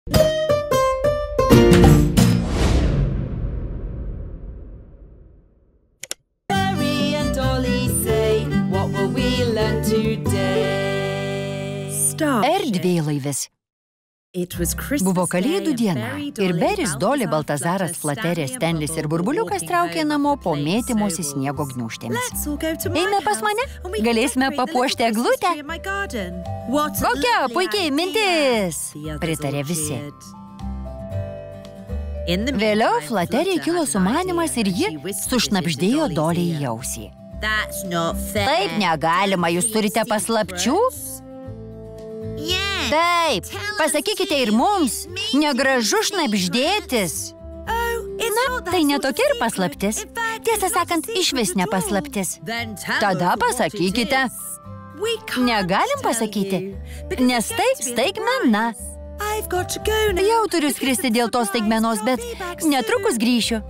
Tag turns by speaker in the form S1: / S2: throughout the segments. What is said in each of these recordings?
S1: Berry and Dolly say, what will we learn today?
S2: Erdvėlaivis. Buvo Kalėdų diena ir Beris, Dolly, Baltazaras, Flaterė, Stenlis ir Burbuliukas traukė namo po mėtymosi sniego gniūžtėmis. Eime pas mane, galėsime papuošti eglutę. Kokia puikiai mintis, pritarė visi. Vėliau Flateriai kilo sumanymas ir ji sušnabždėjo Dolly į ausį. Taip negalima, jūs turite paslapčių? Taip, pasakykite ir mums, negražu šnabždėtis. Na, tai netokia ir paslaptis. Tiesą sakant, išvis ne paslaptis. Tada pasakykite. Negalim pasakyti, nes tai staigmena. Jau turiu skristi dėl tos staigmenos, bet netrukus grįšiu.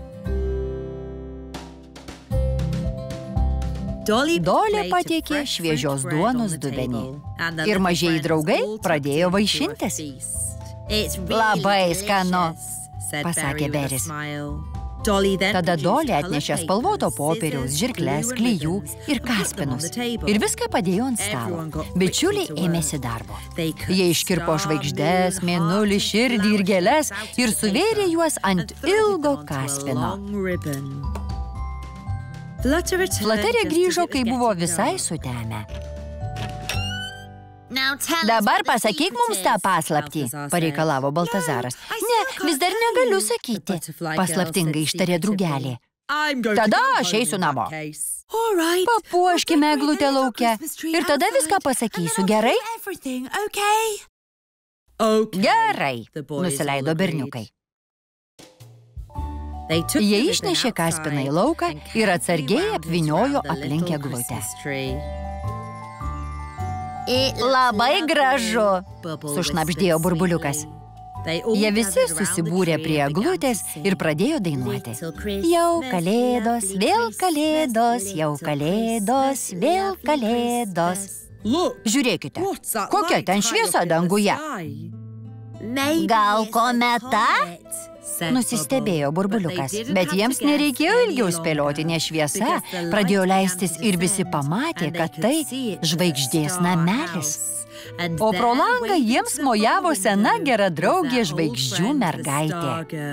S2: Dolly patiekė šviežios duonos dubenį ir mažieji draugai pradėjo vaišintis. Labai skanu, pasakė Beris. Tada Dolly atnešė spalvoto popieriaus, žirkles, klijų ir kaspinus ir viską padėjo ant stalo. Bičiuliai ėmėsi darbo. Jie iškirpo žvaigždes, mėnulį, širdį ir gėles ir suvėrė juos ant ilgo kaspino. Flaterė grįžo, kai buvo visai sutemę. Dabar pasakyk mums tą paslaptį, pareikalavo Baltazaras. Ne, vis dar negaliu sakyti, paslaptingai ištarė drugelė. Tada aš eisiu namo. Papuoškime eglutę lauke ir tada viską pasakysiu, gerai? Gerai, nusileido berniukai. Jie išnešė kaspiną į lauką ir atsargiai apvyniojo aplink eglutę. Labai gražu, sušnabždėjo Burbuliukas. Jie visi susibūrė prie eglutės ir pradėjo dainuoti. Jau kalėdos, vėl kalėdos, jau kalėdos, vėl kalėdos. Žiūrėkite, kokia ten šviesa danguje. Gal kometa? Nusistebėjo Burbuliukas, bet jiems nereikėjo ilgiau spėlioti, nes šviesa pradėjo leistis ir visi pamatė, kad tai žvaigždės namelis. O pro langą jiems mojavo sena gera draugė žvaigždžių mergaitė.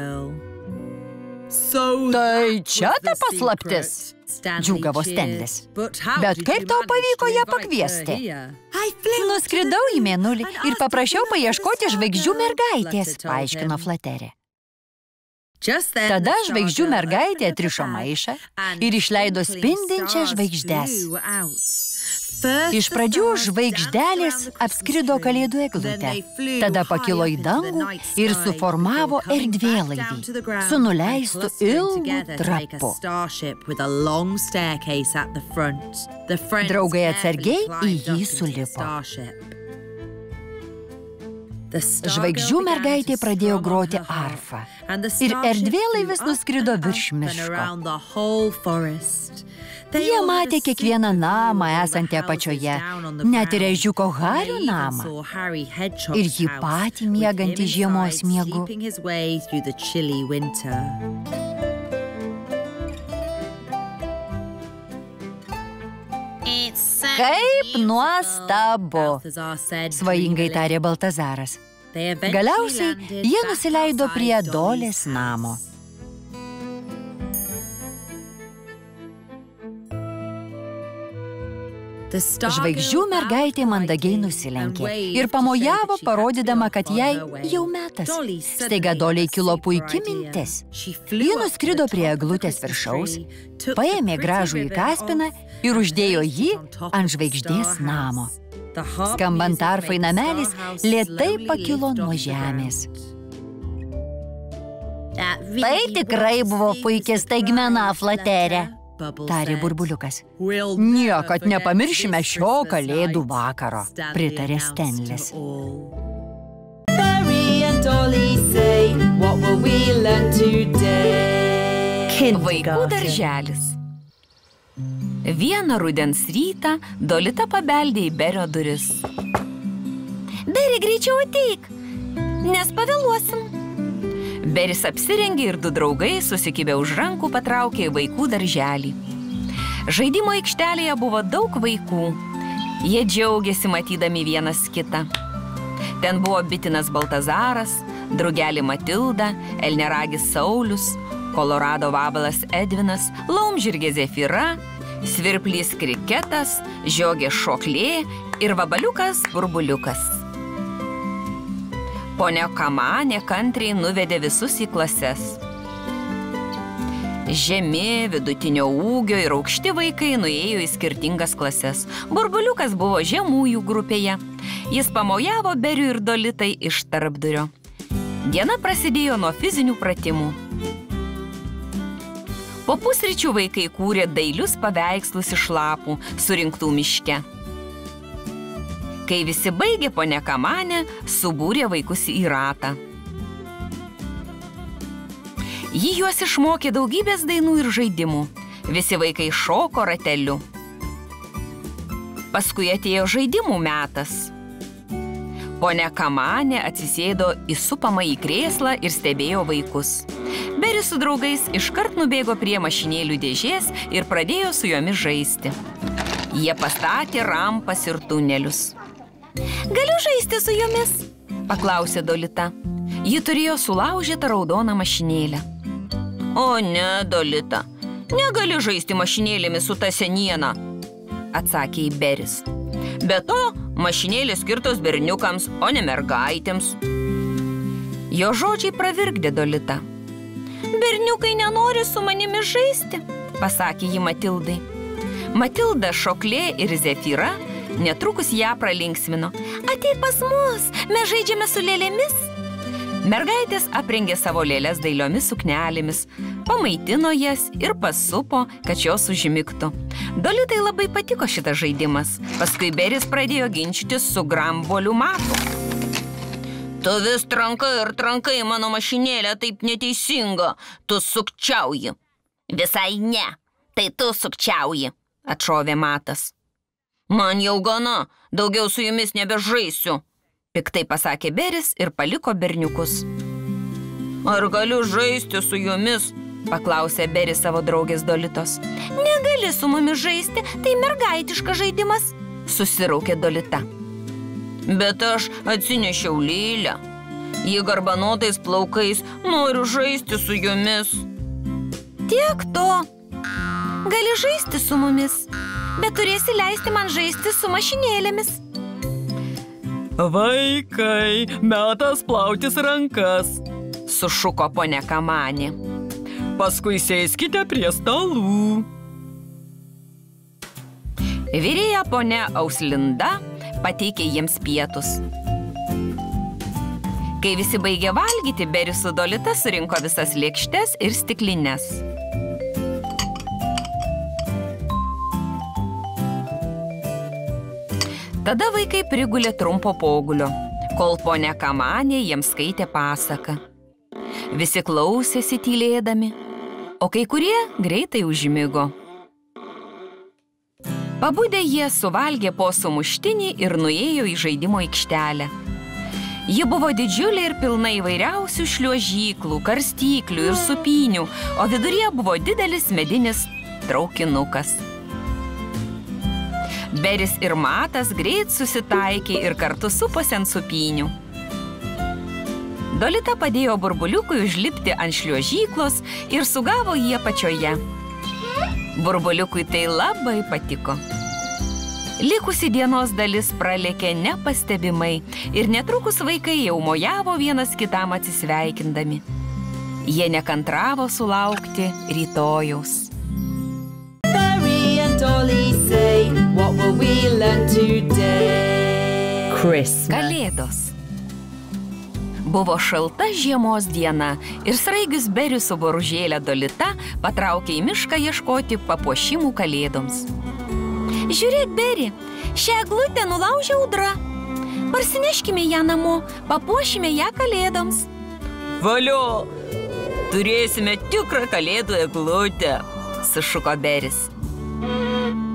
S2: Tai čia ta paslaptis, džiūgavo Stenlis. Bet kaip tau pavyko ją pakviesti? Nuskridau į mėnulį ir paprašiau paieškoti žvaigždžių mergaitės, paaiškino Flaterė. Tada žvaigždžių mergaitė atrišo maišą ir išleido spindinčią žvaigždes. Iš pradžių žvaigždelės apskrido kalėdų eglutę, tada pakilo į dangų ir suformavo erdvėlaivį su nuleistu ilgu trapu. Draugai atsargiai į jį sulipo. Žvaigždžių mergaitė pradėjo groti arfą ir erdvėlaivis nuskrido virš miško. Jie matė kiekvieną namą esantį apačioje, net ir ežiuko Hario namą ir jį patį miegantį žiemos miegu. Kaip nuostabu, svajingai tarė Baltazaras. Galiausiai jie nusileido prie Dolės namo. Žvaigždžių mergaitė mandagiai nusilenkė ir pamojavo, parodydama, kad jai jau metas. Staiga Dolei kilo puiki mintis. Ji nuskrido prie eglutės viršaus, paėmė gražų į kaspiną ir uždėjo jį ant žvaigždės namo. Skambant arfai, namelis lėtai pakilo nuo žemės. Tai tikrai buvo puikia staigmena, Flaterė, tarė Burbuliukas. Niekad nepamiršime šio kalėdų vakaro, pritarė Stenlis.
S3: Vaikų darželis. Vieną rudens rytą Dolita pabeldė į Berio duris.
S2: Beri, greičiau ateik.
S3: nes pavėluosim. Beris apsirengė ir du draugai susikibę už rankų patraukė į vaikų darželį. Žaidimo aikštelėje buvo daug vaikų. Jie džiaugėsi matydami vienas kitą. Ten buvo bitinas Baltazaras, drugelė Matilda, elneragis Saulius, Kolorado vabalas Edvinas, laumžirgė Zefira, svirplys Kriketas, žiogė Šoklė ir vabaliukas Burbuliukas. Ponia Kamanė kantriai nuvedė visus į klases. Žemi, vidutinio ūgio ir aukšti vaikai nuėjo į skirtingas klases. Burbuliukas buvo žemųjų grupėje. Jis pamojavo Beriui ir Dolitai iš tarpdurio. Diena prasidėjo nuo fizinių pratimų. Po pusryčių vaikai kūrė dailius paveikslus iš lapų, surinktų miške. Kai visi baigė, ponia Kamanė subūrė vaikus į ratą. Ji juos išmokė daugybės dainų ir žaidimų. Visi vaikai šoko rateliu. Paskui atėjo žaidimų metas. Ponia Kamanė atsisėdo į supamą į krėslą ir stebėjo vaikus. Beris su draugais iškart nubėgo prie mašinėlių dėžės ir pradėjo su jomis žaisti. Jie pastatė rampas ir tunelius. Galiu žaisti su jomis? Paklausė Dolita. Ji turėjo sulaužytą raudoną mašinėlę. O ne, Dolita, negali žaisti mašinėlėmis su ta seniena, atsakė į Beris. Be to, mašinėlės skirtos berniukams, o ne mergaitėms. Jo žodžiai pravirkdė Dolita. Berniukai nenori su manimi žaisti, pasakė ji Matildai. Matilda, Šoklė ir Zefira netrukus ją pralinksmino. Ateik pas mus, mes žaidžiame su lėlėmis. Mergaitės aprengė savo lėles dailiomis suknelėmis, pamaitino jas ir pasupo, kad jos užmigtų. Dolitai labai patiko šitas žaidimas. Paskui Beris pradėjo ginčytis su Gramboliu Matu. Tu vis trankai ir trankai mano mašinėlę, taip neteisinga. Tu sukčiauji. Visai ne, tai tu sukčiauji, atšovė Matas. Man jau gana, daugiau su jumis nebežaisiu, piktai pasakė Beris ir paliko berniukus. Ar galiu žaisti su jumis? Paklausė Beris savo draugės Dolitos. Negali su mumis žaisti, tai mergaitiškas žaidimas, susiraukė Dolita. Bet aš atsinešiau Lylę. Ji garbanotais plaukais, noriu žaisti su jumis. Tiek to. Gali žaisti su mumis, bet turėsi leisti man žaisti su mašinėlėmis.
S4: Vaikai, metas plautis rankas,
S3: sušuko ponia Kamanė.
S4: Paskui sėskite prie stalų.
S3: Virėja ponia Auslinda pateikė jiems pietus. Kai visi baigė valgyti, Beris su Dolita surinko visas lėkštes ir stiklines. Tada vaikai prigulė trumpo pogulio, kol ponia Kamanė jiems skaitė pasaką. Visi klausėsi tylėdami, o kai kurie greitai užmigo. Pabudę jie suvalgė po sumuštinį ir nuėjo į žaidimo aikštelę. Ji buvo didžiulė ir pilna įvairiausių šliuožyklų, karstyklių ir supynių, o viduryje buvo didelis medinis traukinukas. Beris ir Matas greit susitaikė ir kartu suposi ant supynių. Dolita padėjo Burbuliukui užlipti ant šliuožyklos ir sugavo jį apačioje. Burbuliukui tai labai patiko. Likusi dienos dalis pralėkė nepastebimai ir netrukus vaikai jau mojavo vienas kitam atsisveikindami. Jie nekantravo sulaukti rytojaus.
S1: Berry and Dolly say, what will we learn today?
S2: Christmas.
S3: Kalėdos. Buvo šalta žiemos diena ir sraigius Berius su boružėle Dolita patraukė į mišką ieškoti papuošimų kalėdoms. Žiūrėk, Beri, šią eglutę nulaužė audra. Parsineškime ją namo, papuošime ją kalėdoms.
S4: Valio, turėsime tikrą kalėdų eglutę,
S3: sušuko Beris.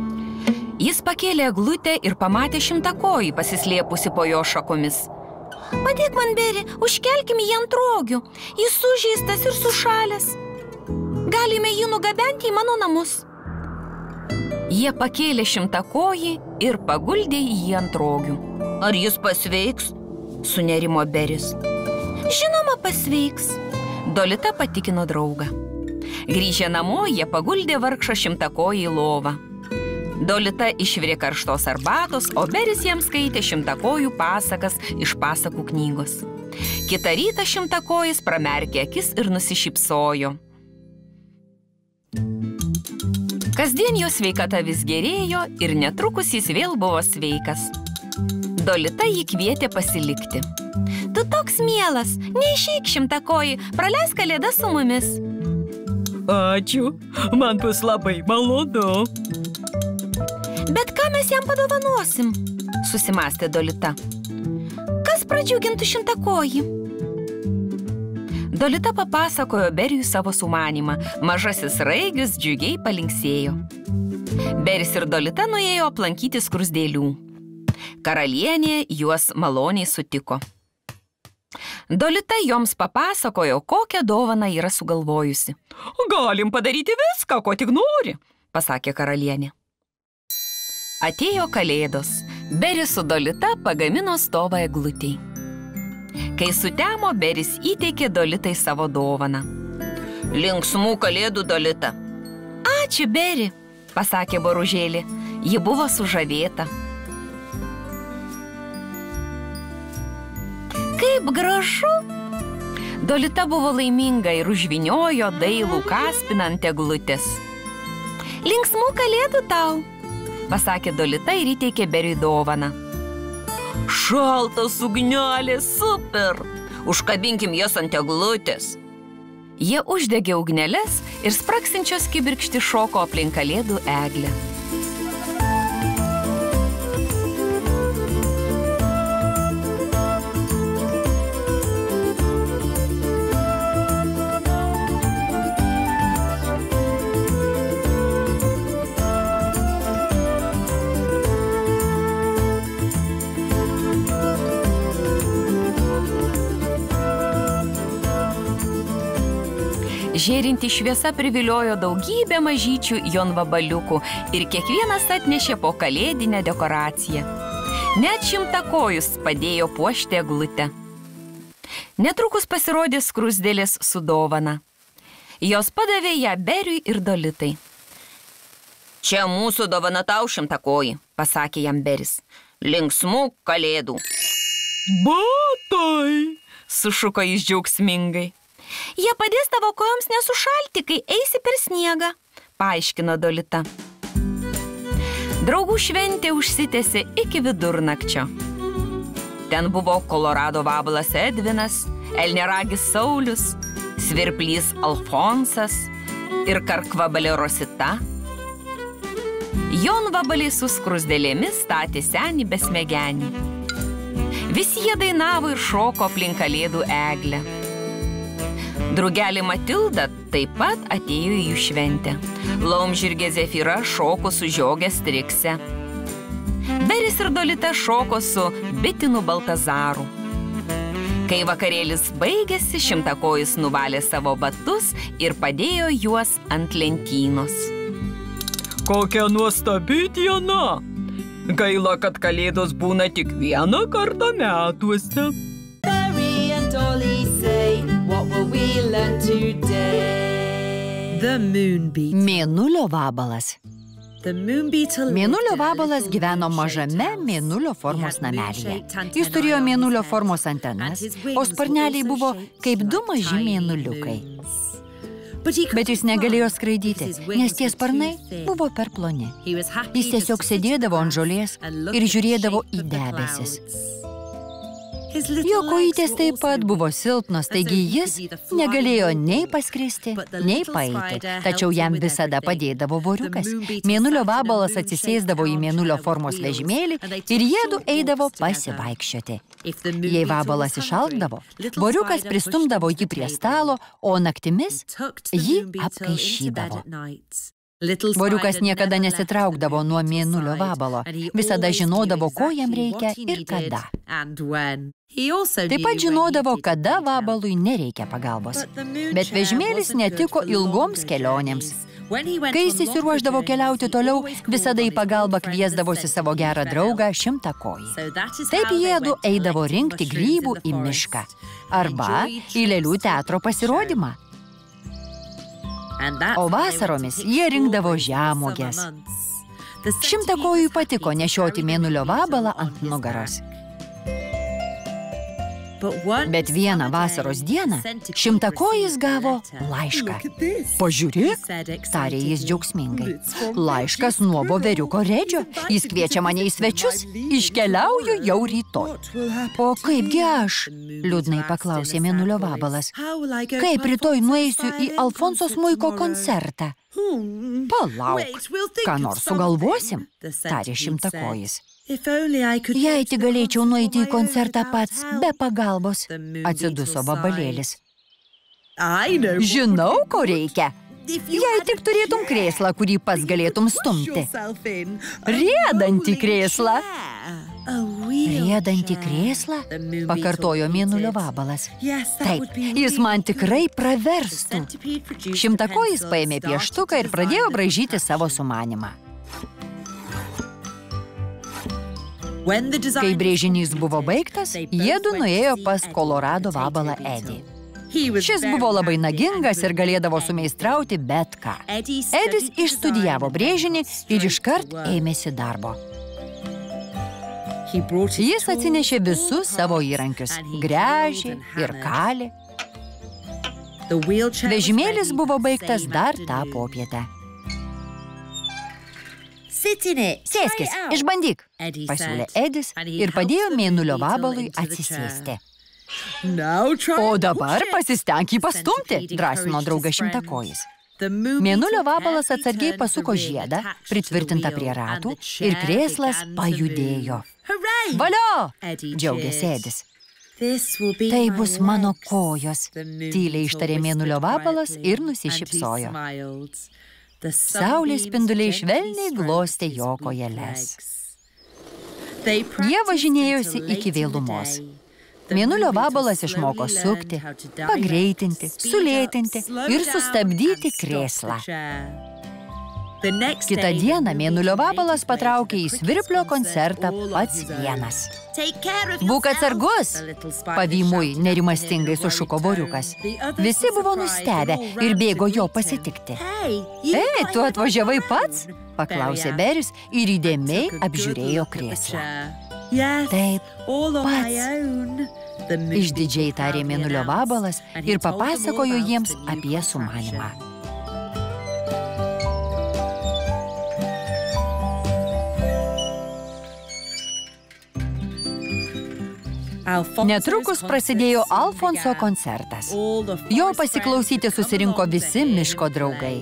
S3: Jis pakėlė eglutę ir pamatė šimtakojį pasislėpusi po jo šakomis. Padėk man, Beri, užkelkim jį ant rogių. Jis sužeistas ir sušalęs. Galime jį nugabenti į mano namus. Jie pakėlė šimtakojį ir paguldė jį ant rogių. Ar jis pasveiks? Sunerimo Beris. Žinoma, pasveiks. Dolita patikino draugą. Grįžę namo, jie paguldė vargšą šimtakojį į lovą. Dolita išvirė karštos arbatos, o Beris jiems skaitė šimtakojų pasakas iš pasakų knygos. Kitą rytą šimtakojis pramerkė akis ir nusišypsojo. Kasdien jo sveikata vis gerėjo ir netrukus jis vėl buvo sveikas. Dolita jį kvietė pasilikti. Tu toks mielas, neišeik šimtakojį, praleisk kalėdas su mumis.
S4: Ačiū, man bus labai malonu.
S3: Bet ką mes jam padovanosim? Susimastė Dolita. Kas pradžiugintų šimtakojį? Dolita papasakojo Beriui savo sumanymą. Mažasis raigis džiugiai palinksėjo. Beris ir Dolita nuėjo aplankyti skruzdėlių. Karalienė juos maloniai sutiko. Dolita joms papasakojo, kokią dovaną yra sugalvojusi.
S4: Galim padaryti viską, ko tik nori,
S3: pasakė karalienė. Atėjo kalėdos. Beris su Dolita pagamino stovą eglutei. Kai sutemo, Beris įteikė Dolitai savo dovaną.
S5: Linksmų kalėdų, Dolita.
S3: Ačiū, Beri, pasakė boružėlė. Ji buvo sužavėta. Kaip gražu! Dolita buvo laiminga ir užviniojo dailų kaspiną ant eglutės. Linksmų kalėdų tau, pasakė Dolita ir įteikė Beriui dovaną.
S5: Šaltas ugnelės, super! Užkabinkim jas ant eglutės.
S3: Jie uždegė ugneles ir spraksinčios kibirkšti šoko aplink kalėdų eglę. Žėrinti šviesa priviliojo daugybę mažyčių jonvabaliukų ir kiekvienas atnešė po kalėdinę dekoraciją. Net šimtakojus padėjo puošti eglutę. Netrukus pasirodė skruzdėlės su dovana. Jos padavė ją Beriui ir Dolitai.
S5: Čia mūsų dovana tau, šimtakoji, pasakė jam Beris. Linksmų kalėdų.
S4: Batai,
S3: sušuko jis džiaugsmingai. Jie padės tavo kojoms nesušalti, kai eisi per sniegą, paaiškino Dolita. Draugų šventė užsitęsė iki vidurnakčio. Ten buvo Kolorado vabalas Edvinas, elniaragis Saulius, svirplys Alfonsas ir karkvabalė Rosita. Jonvabaliai su skruzdėlėmis statė senį besmegenį. Visi jie dainavo ir šoko aplink kalėdų eglę. Drugelė Matilda taip pat atėjo į jų šventę. Laumžirgė Zefira šoko su žiogė Strikse. Beris ir Dolita šoko su bitinu Baltazaru. Kai vakarėlis baigėsi, šimtakojis nuvalė savo batus ir padėjo juos ant lentynos.
S4: Kokia nuostabi diena! Gaila, kad kalėdos būna tik vieną kartą metuose.
S1: Berry and Dolly say, what will we learn today?
S2: The Moonbeat. Mėnulio vabalas. Mėnulio vabalas gyveno mažame mėnulio formos namelyje. Jis turėjo mėnulio formos antenas, o sparneliai buvo kaip du maži mėnuliukai. Bet jis negalėjo skraidyti, nes tie sparnai buvo per ploni. Jis tiesiog sėdėdavo ant žolės ir žiūrėdavo į debesis. Jo kojytės taip pat buvo silpnos, taigi jis negalėjo nei paskristi, nei paeiti, tačiau jam visada padėdavo voriukas. Mėnulio vabalas atsisėsdavo į mėnulio formos vežimėlį ir jiedu eidavo pasivaikščioti. Jei vabalas išalkdavo, voriukas pristumdavo jį prie stalo, o naktimis jį apkaišydavo. Voriukas niekada nesitraukdavo nuo mėnulio vabalo, visada žinodavo, ko jam reikia ir kada. Taip pat žinodavo, kada vabalui nereikia pagalbos. Bet vežimėlis netiko ilgoms kelionėms. Kai jis įsiruošdavo keliauti toliau, visada į pagalbą kviesdavosi savo gerą draugą Šimtakojį. Taip jiedu eidavo rinkti grybų į mišką arba į lėlių teatro pasirodymą. O vasaromis jie rinkdavo žemuoges. Šimtakojui patiko nešioti mėnulio vabalą ant nugaros. Bet vieną vasaros dieną Šimtakojis gavo laišką. Pažiūrėk, tarė jis džiaugsmingai. Laiškas nuo voveriuko Redžio. Jis kviečia mane į svečius. Iškeliauju jau rytoj. O kaipgi aš? Liūdnai paklausė mėnulio vabalas. Kaip rytoj nueisiu į Alfonso smuiko koncertą? Palauk, ką nors sugalvosim, tarė Šimtakojis. Jei tik galėčiau nueiti į koncertą pats, be pagalbos, atsiduso vabalėlis. Žinau, ko reikia. Jei tik turėtum krėslą, kurį pats galėtum stumti. Riedantį krėslą. Riedantį krėslą? Pakartojo mėnulio vabalas. Taip, jis man tikrai praverstų. Šimtakojis paėmė pieštuką ir pradėjo braižyti savo sumanymą. Kai brėžinys buvo baigtas, jiedu nuėjo pas Kolorado vabalą Edį. Šis buvo labai nagingas ir galėdavo sumeistrauti bet ką. Edis išstudijavo brėžinį ir iškart ėmėsi darbo. Jis atsinešė visus savo įrankius – gręžė ir kalė. Vežimėlis buvo baigtas dar tą popietę. Sėskis, išbandyk, pasiūlė Edis ir padėjo mėnulio vabalui atsisėsti. O dabar pasistenk jį pastumti, drąsino draugas Šimtakojis. Mėnulio vabalas atsargiai pasuko žiedą, pritvirtintą prie ratų, ir krėslas pajudėjo. Valio! Džiaugėsi Edis. Tai bus mano kojos, tyliai ištarė mėnulio vabalas ir nusišypsojo. Saulės spinduliai švelniai glostė jo kojeles. Jie važinėjosi iki vėlumos. Mėnulio vabalas išmoko sukti, pagreitinti, sulėtinti ir sustabdyti krėslą. Kitą dieną mėnulio vabalas patraukė į svirplio koncertą pats vienas. Būk atsargus, pavymui nerimastingai sušuko voriukas. Visi buvo nustebę ir bėgo jo pasitikti. Ei, tu atvažiavai pats? Paklausė Beris ir įdėmiai apžiūrėjo krėslą. Taip, pats. Išdidžiai tarė mėnulio vabalas ir papasakojo jiems apie sumanymą. Netrukus prasidėjo Alfonso koncertas. Jo pasiklausyti susirinko visi miško draugai.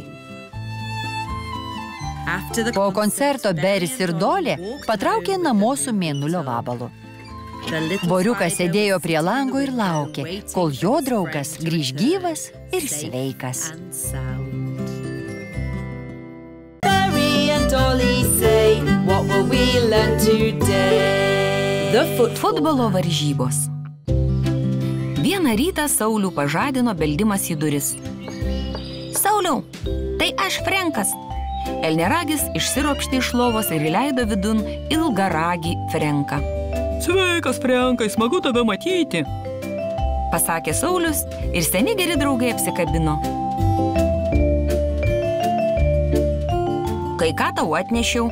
S2: Po koncerto Beris ir Dolė patraukė namo su mėnulio vabalu. Voriukas sėdėjo prie lango ir laukė, kol jo draugas grįž gyvas ir sveikas.
S1: Berry and Dolly say, what will we learn today?
S3: Futbolo varžybos. Vieną rytą Saulių pažadino beldimas į duris. Sauliau, tai aš Frenkas. Elniaragis išsiropštė iš lovos ir įleido vidun ilgaragį Frenką.
S4: Sveikas, Frenkai, smagu tave matyti,
S3: pasakė Saulius ir seni geri draugai apsikabino. Kai ką tau atnešiau?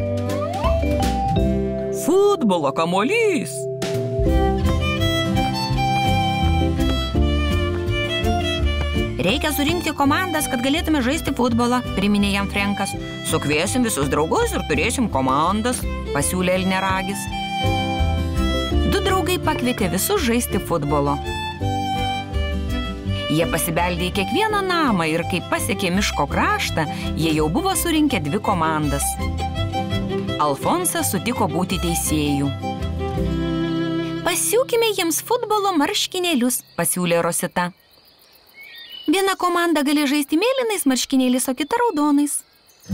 S4: Futbolo kamuolys.
S3: Reikia surinkti komandas, kad galėtume žaisti futbolą, priminė jam Frenkas. Sukviesim visus draugus ir turėsim komandas, pasiūlė Elniaragis. Du draugai pakvietė visus žaisti futbolo. Jie pasibeldė į kiekvieną namą ir kai pasiekė miško kraštą, jie jau buvo surinkę 2 komandas. Alfonsas sutiko būti teisėjų. Pasiūkime jiems futbolo marškinėlius, pasiūlė Rosita. Viena komanda gali žaisti mėlynais marškinėliais, o kita raudonais.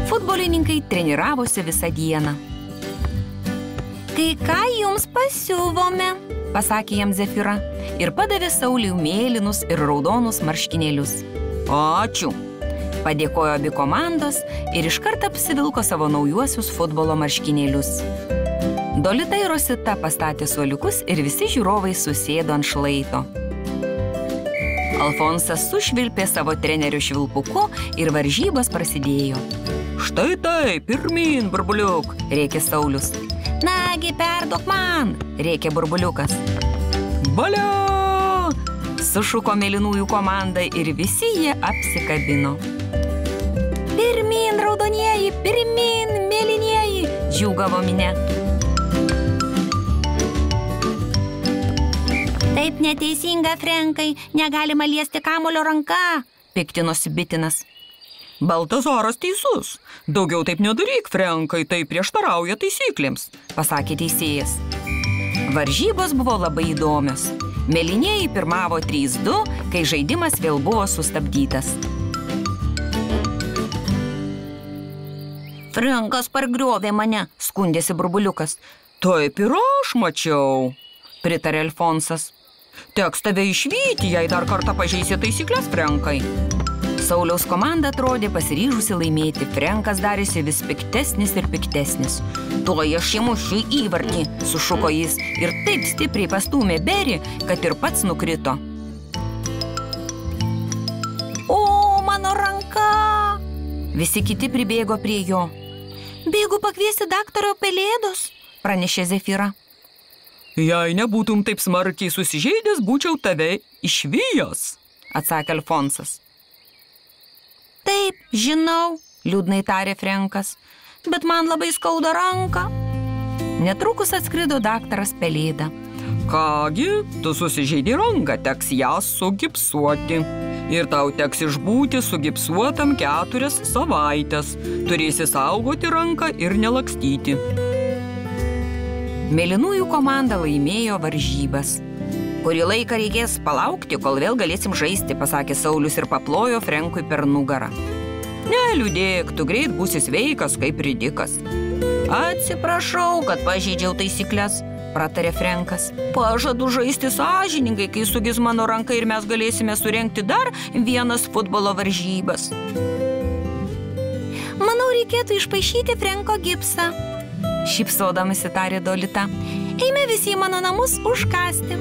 S3: Futbolininkai treniravosi visą dieną.
S5: Kai ką jums pasiuvome,
S3: pasakė jam Zefira ir padavė Sauliui mėlynus ir raudonus marškinėlius.
S5: Ačiū.
S3: Padėkojo abi komandos ir iškart apsivilko savo naujuosius futbolo marškinėlius. Dolita ir Rosita pastatė suoliukus ir visi žiūrovai susėdo ant šlaito. Alfonsas sušvilpė savo trenerių švilpuku ir varžybos prasidėjo.
S4: Štai tai, pirmyn, burbuliuk,
S3: rėkė Saulius.
S5: Nagi, perduok man,
S3: rėkė burbuliukas.
S4: Valia!
S3: Sušuko mėlynųjų komanda ir visi jie apsikabino.
S5: Pirmyn, raudonieji, pirmyn, mėlynieji,
S3: džiūgavo minia.
S5: Taip neteisinga, Frenkai, negalima liesti kamuolio ranka,
S3: piktinosi Bitinas.
S4: Baltazaras teisus. Daugiau taip nedaryk, Frenkai, tai prieštarauja taisyklėms,
S3: pasakė teisėjas. Varžybos buvo labai įdomios. Mėlynieji pirmavo 3-2, kai žaidimas vėl buvo sustabdytas.
S5: Frenkas pargriovė mane,
S3: skundėsi burbuliukas.
S4: Taip ir aš mačiau,
S3: pritarė Alfonsas.
S4: Teks tave išvyti, jei dar kartą pažeisi taisyklės, Frenkai.
S3: Sauliaus komanda atrodė pasiryžusi laimėti. Frenkas darėsi vis piktesnis ir piktesnis.
S5: Tuoj aš įmušiu įvartį,
S3: sušuko jis ir taip stipriai pastūmė Berį, kad ir pats nukrito.
S5: O, mano ranka!
S3: Visi kiti pribėgo prie jo.
S5: Bėgu pakviesti daktaro Pelėdos,
S3: pranešė Zefira.
S4: Jei nebūtum taip smarkiai susižeidęs, būčiau tave išvijęs,
S3: atsakė Alfonsas.
S5: Taip, žinau,
S3: liūdnai tarė Frenkas,
S5: bet man labai skauda ranką.
S3: Netrukus atskrido daktaras Pelėda.
S4: Kągi, tu susižeidei ranką, teks ją sugipsuoti. Ir tau teks išbūti sugipsuotam 4 savaitės. Turėsi saugoti ranką ir nelakstyti.
S3: Mėlynųjų komanda laimėjo varžybas.
S5: Kurį laiką reikės palaukti, kol vėl galėsim žaisti, pasakė Saulius ir paplojo Frenkui per nugarą.
S4: Neliūdėk, tu greit būsi sveikas kaip ridikas.
S5: Atsiprašau, kad pažeidžiau taisyklės,
S3: pratarė Frenkas.
S5: Pažadu žaisti sąžiningai, kai sugis mano ranka ir mes galėsime surengti dar vienas futbolo varžybas. Manau, reikėtų išpaišyti Frenko gipsą,
S3: šypsodamasi tarė Dolita.
S5: Eime visi į mano namus užkasti.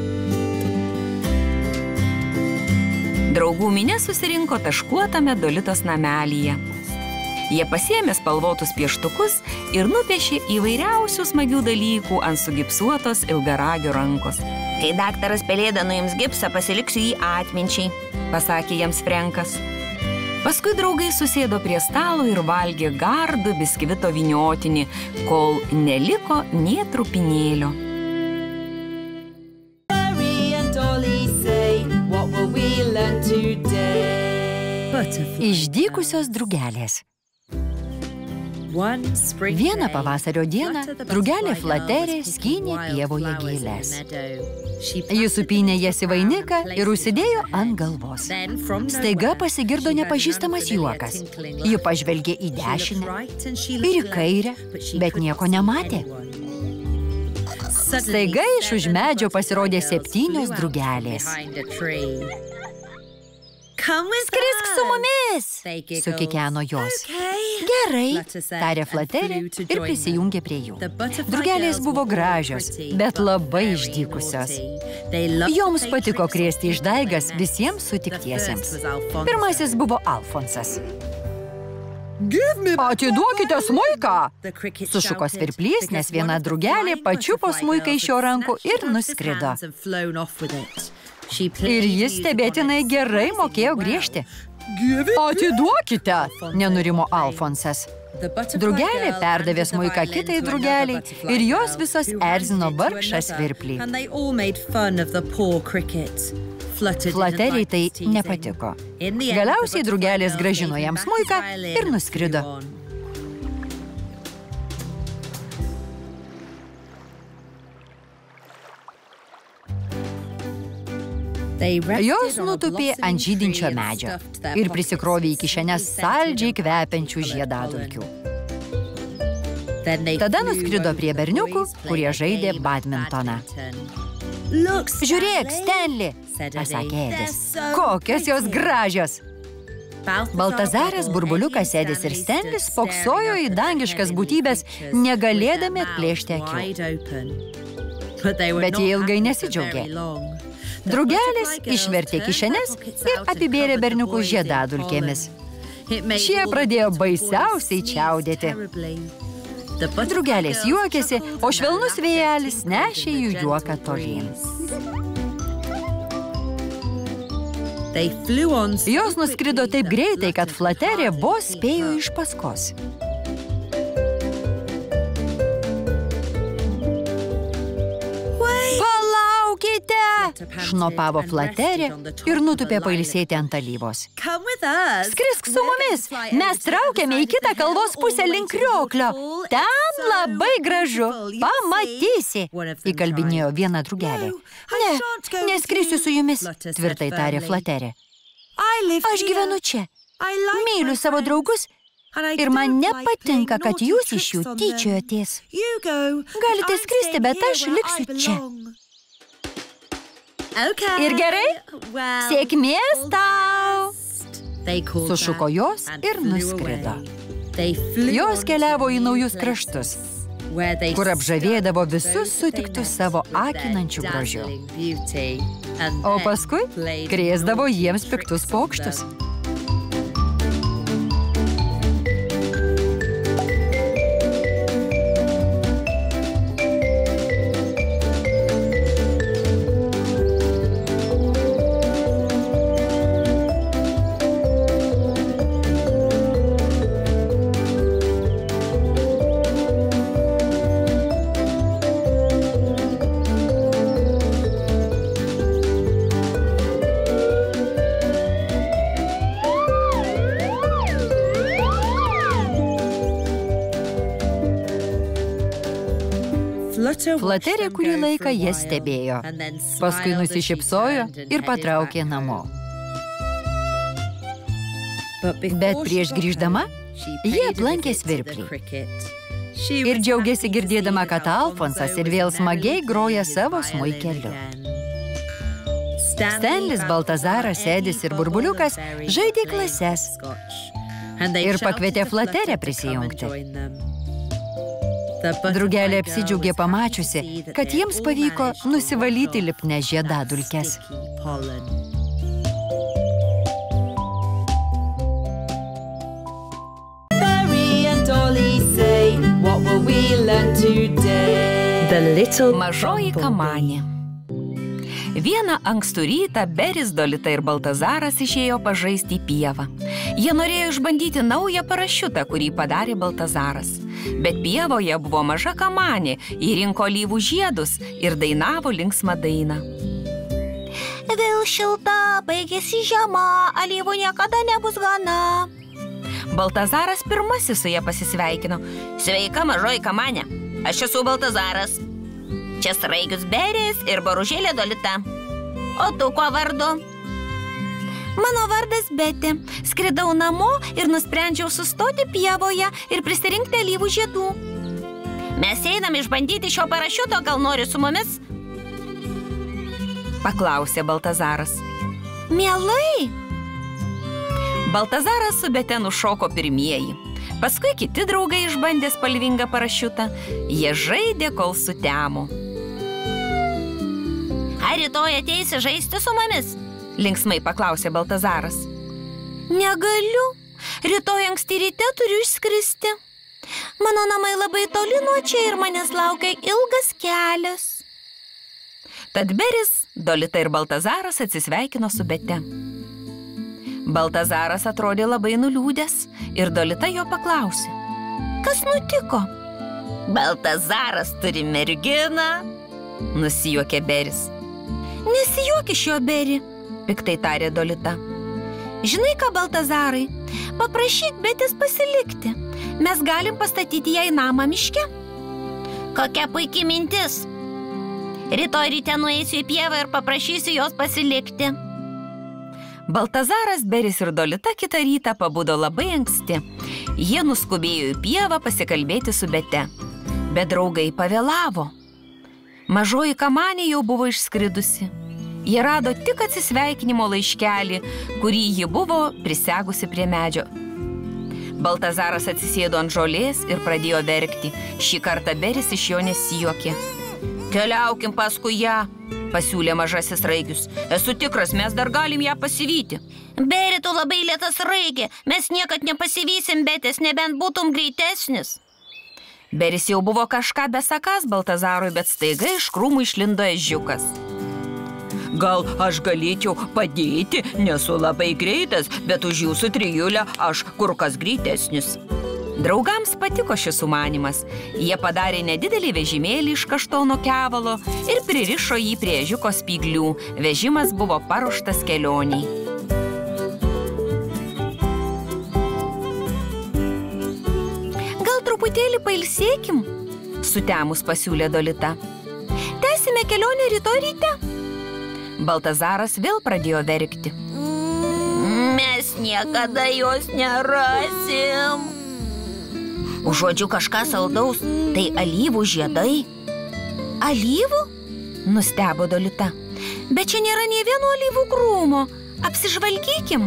S3: Draugų minia susirinko taškuotame Dolitos namelyje. Jie pasiėmė spalvotus pieštukus ir nupiešė įvairiausių smagių dalykų ant sugipsuotos ilgaragio rankos.
S5: Kai daktaras Pelėda nuims gipsą, pasiliksiu jį atminčiai,
S3: pasakė jiems Frenkas. Paskui draugai susėdo prie stalo ir valgė gardų biskvito vyniotinį, kol neliko nė trupinėlio.
S2: Išdykusios drugelės. Vieną pavasario dieną drugelė Flaterė skynė pievoje gėles. Jis supynė jas į vainiką ir užsidėjo ant galvos. Staiga pasigirdo nepažįstamas juokas. Ji pažvelgė į dešinę ir į kairę, bet nieko nematė. Staiga iš už medžio pasirodė 7 drugelės. Skrisk su mumis, sukikeno jos. Gerai, tarė Flaterė ir prisijungė prie jų. Drugelės buvo gražios, bet labai išdykusios. Joms patiko krėsti išdaigas visiems sutiktiesiems. Pirmasis buvo Alfonsas. Atiduokite smuiką, sušuko svirplys, nes viena drugelė pačiupo smuiką iš jo rankų ir nuskrido. Ir jis stebėtinai gerai mokėjo griežti. Atiduokite, nenurimo Alfonsas. Drugelė perdavė smuiką kitai drugeliai ir jos visos erzino vargšą svirplį. Flateriai tai nepatiko. Galiausiai drugelės grąžino jam smuiką ir nuskrido. Jos nutupė ant žydinčio medžio ir prisikrovė į kišenes saldžiai kvepiančių žiedadulkių. Tada nuskrido prie berniukų, kurie žaidė badmintoną. Žiūrėk, Stanley, pasakė Edis. Kokios jos gražios! Baltazaras, Burbuliukas, Edis ir Stanley spoksojo į dangiškas būtybės, negalėdami atplėšti akių. Bet jie ilgai nesidžiaugė. Drugelis išvertė kišenes ir apibėrė berniukus žiedadulkėmis. Šie pradėjo baisiausiai čiaudėti. Drugelis juokėsi, o švelnus vėjelis nešė jų juoką tolyn. Jos nuskrido taip greitai, kad Flaterė vos spėjo iš paskos. Palaukite! Šnopavo Flaterė ir nutupė pailsėti ant alyvos. Skrisk su mumis! Mes traukiame į kitą kalvos pusę link krioklio. Ten labai gražu. Pamatysi, įkalbinėjo viena drugelė. Ne, neskrisiu su jumis, tvirtai tarė Flaterė. Aš gyvenu čia. Myliu savo draugus ir man nepatinka, kad jūs iš jų tyčiojotės. Galite skristi, bet aš liksiu čia. Ir gerai? Sėkmės tau! Sušuko jos ir nuskrido. Jos keliavo į naujus kraštus, kur apžavėdavo visus sutiktus savo akinančių grožiu. O paskui krėsdavo jiems piktus paukštus. Flaterė kurį laiką jas stebėjo, paskui nusišypsojo ir patraukė namo. Bet prieš grįždama, jie aplankė svirplį. Ir džiaugiasi girdėdama, kad Alfonsas ir vėl smagiai groja savo smuikeliu. Stanlis, Baltazaras, Edis ir Burbuliukas žaidė klases ir pakvietė Flaterę prisijungti. Drugelė apsidžiaugė pamačiusi, kad jiems pavyko nusivalyti lipnes žiedadulkes.
S3: Mažoji kamanė. Vieną ankstų rytą Beris, Dolita ir Baltazaras išėjo pažaisti į pievą. Jie norėjo išbandyti naują parašiutą, kurį padarė Baltazaras. Bet pievoje buvo maža kamanė, įrinko alyvų žiedus ir dainavo linksmą dainą. Vėl šilta, baigėsi žiema, alyvų niekada nebus gana. Baltazaras pirmasis su ja pasisveikino. Sveika, mažoji kamanė, aš esu Baltazaras. Čia sraigius Beris ir boružėlė Dolita. O tu kuo vardu? Mano vardas Betė. Skridau namo ir nusprendžiau sustoti pievoje ir prisirinkti alyvų žiedų. Mes einame išbandyti šio parašiuto, gal nori su mumis? Paklausė Baltazaras. Mielai! Baltazaras su Bete nušoko pirmieji. Paskui kiti draugai išbandė spalvingą parašiutą. Jie žaidė, kol sutemo. Ar rytoj ateisi žaisti su mumis? Linksmai paklausė Baltazaras. Negaliu. Rytoj anksti ryte turiu išskristi. Mano namai labai toli nuo čia ir manęs laukia ilgas kelias. Tad Beris, Dolita ir Baltazaras atsisveikino su Bete. Baltazaras atrodė labai nuliūdęs ir Dolita jo paklausė. Kas nutiko? Baltazaras turi merginą, nusijuokė Beris. Nesijuok iš jo, Beri, piktai tarė Dolita. Žinai ką, Baltazarai, paprašyk Betės pasilikti. Mes galim pastatyti jai namą miške. Kokia puikia mintis. Rytoj ryte nueisiu į pievą ir paprašysiu jos pasilikti. Baltazaras, Beris ir Dolita kitą rytą pabudo labai anksti. Jie nuskubėjo į pievą pasikalbėti su Bete. Bet draugai pavėlavo. Mažoji kamanė jau buvo išskridusi. Jie rado tik atsisveikinimo laiškelį, kurį ji buvo prisegusi prie medžio. Baltazaras atsisėdo ant žolės ir pradėjo verkti. Šį kartą Beris iš jo nesijuokė. Keliaukim paskui ją, pasiūlė mažasis raigius. Esu tikras, mes dar galim ją pasivyti.
S5: Beri, tu labai lėtas raigė. Mes niekad nepasivysim, Betės, nebent būtum greitesnis.
S3: Beris jau buvo kažką besakąs Baltazarui, bet staiga iš krūmų išlindo ežiukas.
S4: Gal aš galėčiau padėti, nesu labai greitas, bet už jūsų trijulę aš kur kas greitesnis.
S3: Draugams patiko šis sumanymas. Jie padarė nedidelį vežimėlį iš kaštono kevalo ir pririšo jį prie ežiuko spyglių. Vežimas buvo paruoštas kelioniai. Gal truputėlį pailsėkim? Sutemus pasiūlė Dolita. Tęsime kelionę rytoj ryte. Baltazaras vėl pradėjo verkti.
S5: Mes niekada jos nerasim. Užuodžiu kažką saldaus, tai alyvų žiedai.
S3: Alyvų? Nustebo Dolita. Bet čia nėra nė vieno alyvų krūmo. Apsižvalgykim.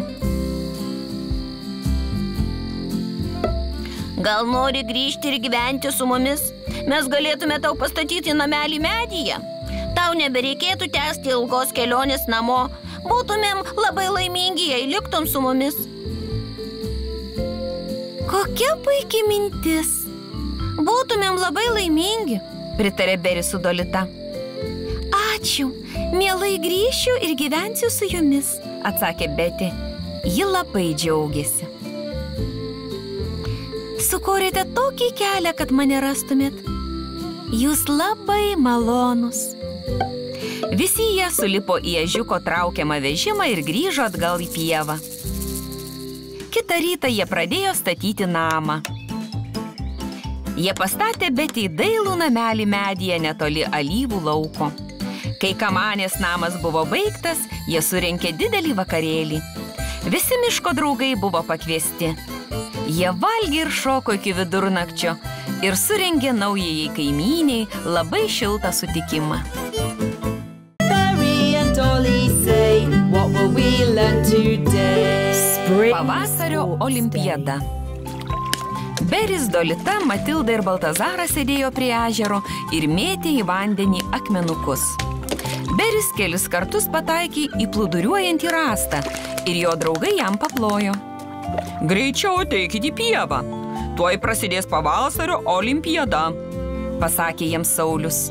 S5: Gal nori grįžti ir gyventi su mumis? Mes galėtume tau pastatyti namelį medyje. Tau nebereikėtų tęsti ilgos kelionės namo. Būtumėm labai laimingi, jei liktum su mumis.
S3: Kokia puikiai mintis. Būtumėm labai laimingi, pritarė Beris su Dolita. Ačiū, mielai grįšiu ir gyvensiu su jumis, atsakė Betė. Ji labai džiaugiasi. Sukūrėte tokį kelią, kad mane rastumėt. Jūs labai malonus. Visi jie sulipo į ežiuko traukiamą vežimą ir grįžo atgal į pievą. Kitą rytą jie pradėjo statyti namą. Jie pastatė Betei dailų namelį medyje netoli alyvų lauko. Kai kamanės namas buvo baigtas, jie surengė didelį vakarėlį. Visi miško draugai buvo pakviesti. Jie valgė ir šoko iki vidurnakčio ir surengė naujajai kaimyniai labai šiltą sutikimą.
S1: Berry and Dolly say, what will we learn today?
S3: Pavasario olimpiada. Beris, Dolita, Matilda ir Baltazaras sėdėjo prie ežero ir mėtė į vandenį akmenukus. Beris kelis kartus pataikė į plūduriuojantį rąstą ir jo draugai jam paplojo.
S4: Greičiau ateikit į pievą. Tuoj prasidės pavasario olimpiada,
S3: pasakė jiems Saulius.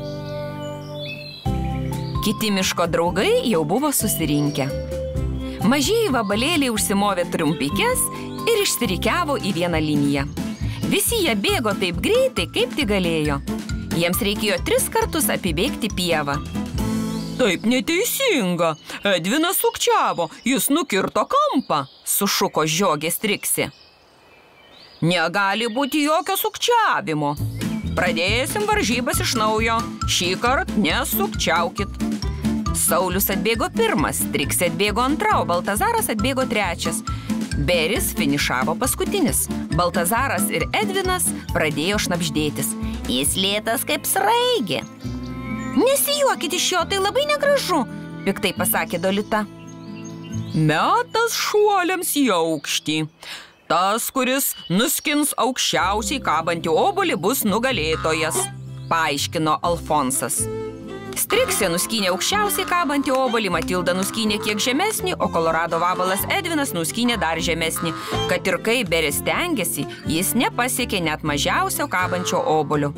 S3: Kiti miško draugai jau buvo susirinkę. Mažieji vabalėliai užsimovė trumpikes ir išsirikiavo į vieną liniją. Visi jie bėgo taip greitai, kaip tik galėjo. Jiems reikėjo 3 kartus apibėgti pievą.
S4: Taip neteisinga. Edvinas sukčiavo, jis nukirto kampą,
S3: sušuko žiogė Striksė.
S4: Negali būti jokio sukčiavimo. Pradėsim varžybas iš naujo. Šįkart nesukčiaukit.
S3: Saulius atbėgo pirmas, Striksė atbėgo antra, o Baltazaras atbėgo trečias. Beris finišavo paskutinis. Baltazaras ir Edvinas pradėjo šnabždėtis.
S5: Jis lėtas kaip sraigė.
S3: Nesijuokit iš jo, tai labai negražu, piktai pasakė Dolita.
S4: Metas šuoliams į aukštį. Tas, kuris nuskins aukščiausiai kabantį obuolį, bus nugalėtojas, paaiškino Alfonsas. Striksė nuskynė aukščiausiai kabantį obuolį, Matilda nuskynė kiek žemesnį, o Kolorado vabalas Edvinas nuskynė dar žemesnį. Kad ir kaip Beris stengėsi, jis nepasiekė net mažiausio kabančio obuolio.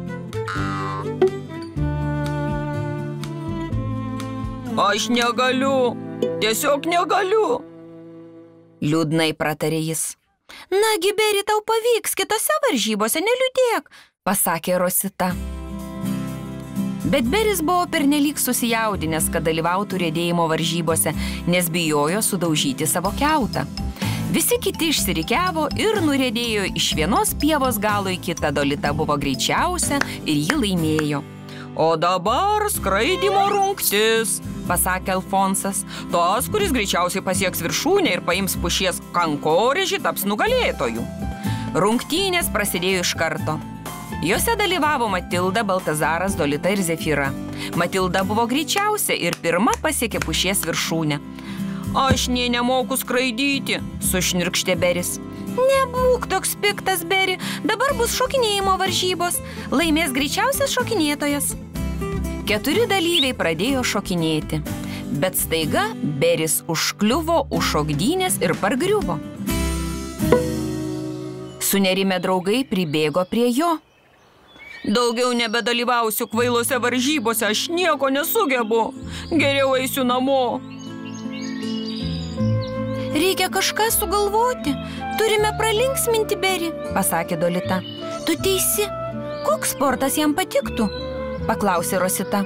S4: Aš negaliu, tiesiog negaliu,
S3: liūdnai pratarė jis. Nagi, Beri, tau pavyks, kitose varžybose neliūdėk, pasakė Rosita. Bet Beris buvo pernelyg susijaudinęs, kad dalyvautų riedėjimo varžybose, nes bijojo sudaužyti savo kiautą. Visi kiti išsirikiavo ir nuriedėjo iš vienos pievos galo į kitą. Dolita buvo greičiausia ir ji laimėjo.
S4: O dabar skraidymo rungtis, pasakė Alfonsas. Tas, kuris greičiausiai pasieks viršūnę ir paims pušies kankorėžį, taps nugalėtoju. Rungtynės prasidėjo iš karto. Jose dalyvavo Matilda, Baltazaras, Dolita ir Zefyra. Matilda buvo greičiausia ir pirma pasiekė pušies viršūnę. Aš nė nemoku skraidyti, sušnirkštė Beris.
S3: Nebūk toks piktas, Beri, dabar bus šokinėjimo varžybos. Laimės greičiausias šokinėtojas. 4 dalyviai pradėjo šokinėti, bet staiga Beris užkliuvo už šokdynės ir pargriuvo. Sunerimę draugai pribėgo prie jo.
S4: Daugiau nebedalyvausiu kvailose varžybose, aš nieko nesugebu. Geriau eisiu namo.
S3: Reikia kažką sugalvoti. Turime pralinksminti Berį, pasakė Dolita. Tu teisi. Koks sportas jam patiktų? Paklausė Rosita.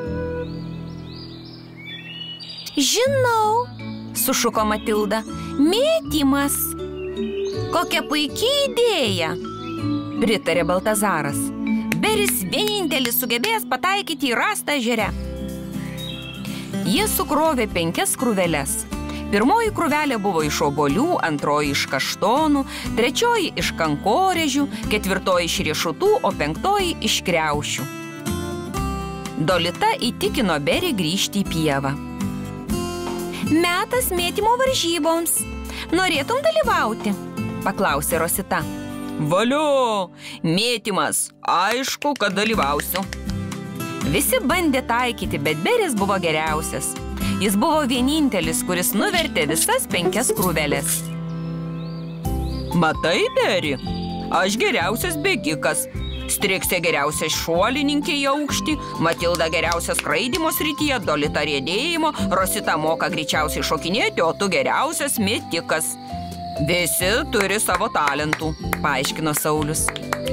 S3: Žinau, sušuko Matilda. Mėtymas. Kokia puikiai idėja, pritarė Baltazaras. Beris vienintelis sugebės pataikyti į rastą ežere. Jie sukrovė 5 krūveles. Pirmoji krūvelė buvo iš obuolių, antroji iš kaštonų, trečioji iš kankorėžių, 4 iš riešutų, o 5 iš kriaušių. Dolita įtikino Berį grįžti į pievą. Metas mėtymo varžyboms. Norėtum dalyvauti? Paklausė Rosita.
S4: Valio, mėtymas, aišku, kad dalyvausiu.
S3: Visi bandė taikyti, bet Beris buvo geriausias. Jis buvo vienintelis, kuris nuvertė visas 5 krūveles.
S4: Matai, Beri, aš geriausias bėgikas. Striksė geriausias šuolininkė į aukštį, Matilda geriausias skraidymo srityje, Dolita riedėjimo, Rosita moka greičiausiai šokinėti, o tu geriausias mėtikas. Visi turi savo talentų, paaiškino Saulius.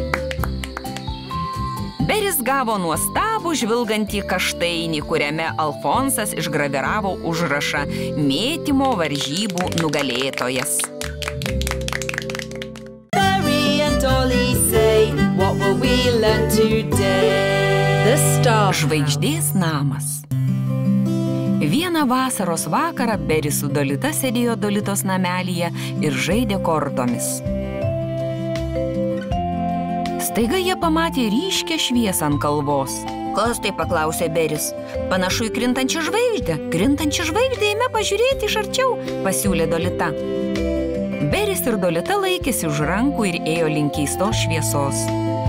S4: Beris gavo nuostabų žvilgantį kaštainį, kuriame Alfonsas išgraviravo užrašą mėtymo varžybų nugalėtojas.
S1: Berry and Dolly say, what will we learn today? The Star
S3: Žvaigždės namas. Vieną vasaros vakarą Beris su Dolita sėdėjo Dolitos namelyje ir žaidė kortomis. Staiga jie pamatė ryškią šviesą ant kalvos.
S5: Kas tai, paklausė Beris?
S3: Panašu į krintančią žvaigždę. Krintančią žvaigždę eime pažiūrėti iš arčiau, pasiūlė Dolita. Beris ir Dolita laikėsi už rankų ir ėjo link keistos šviesos.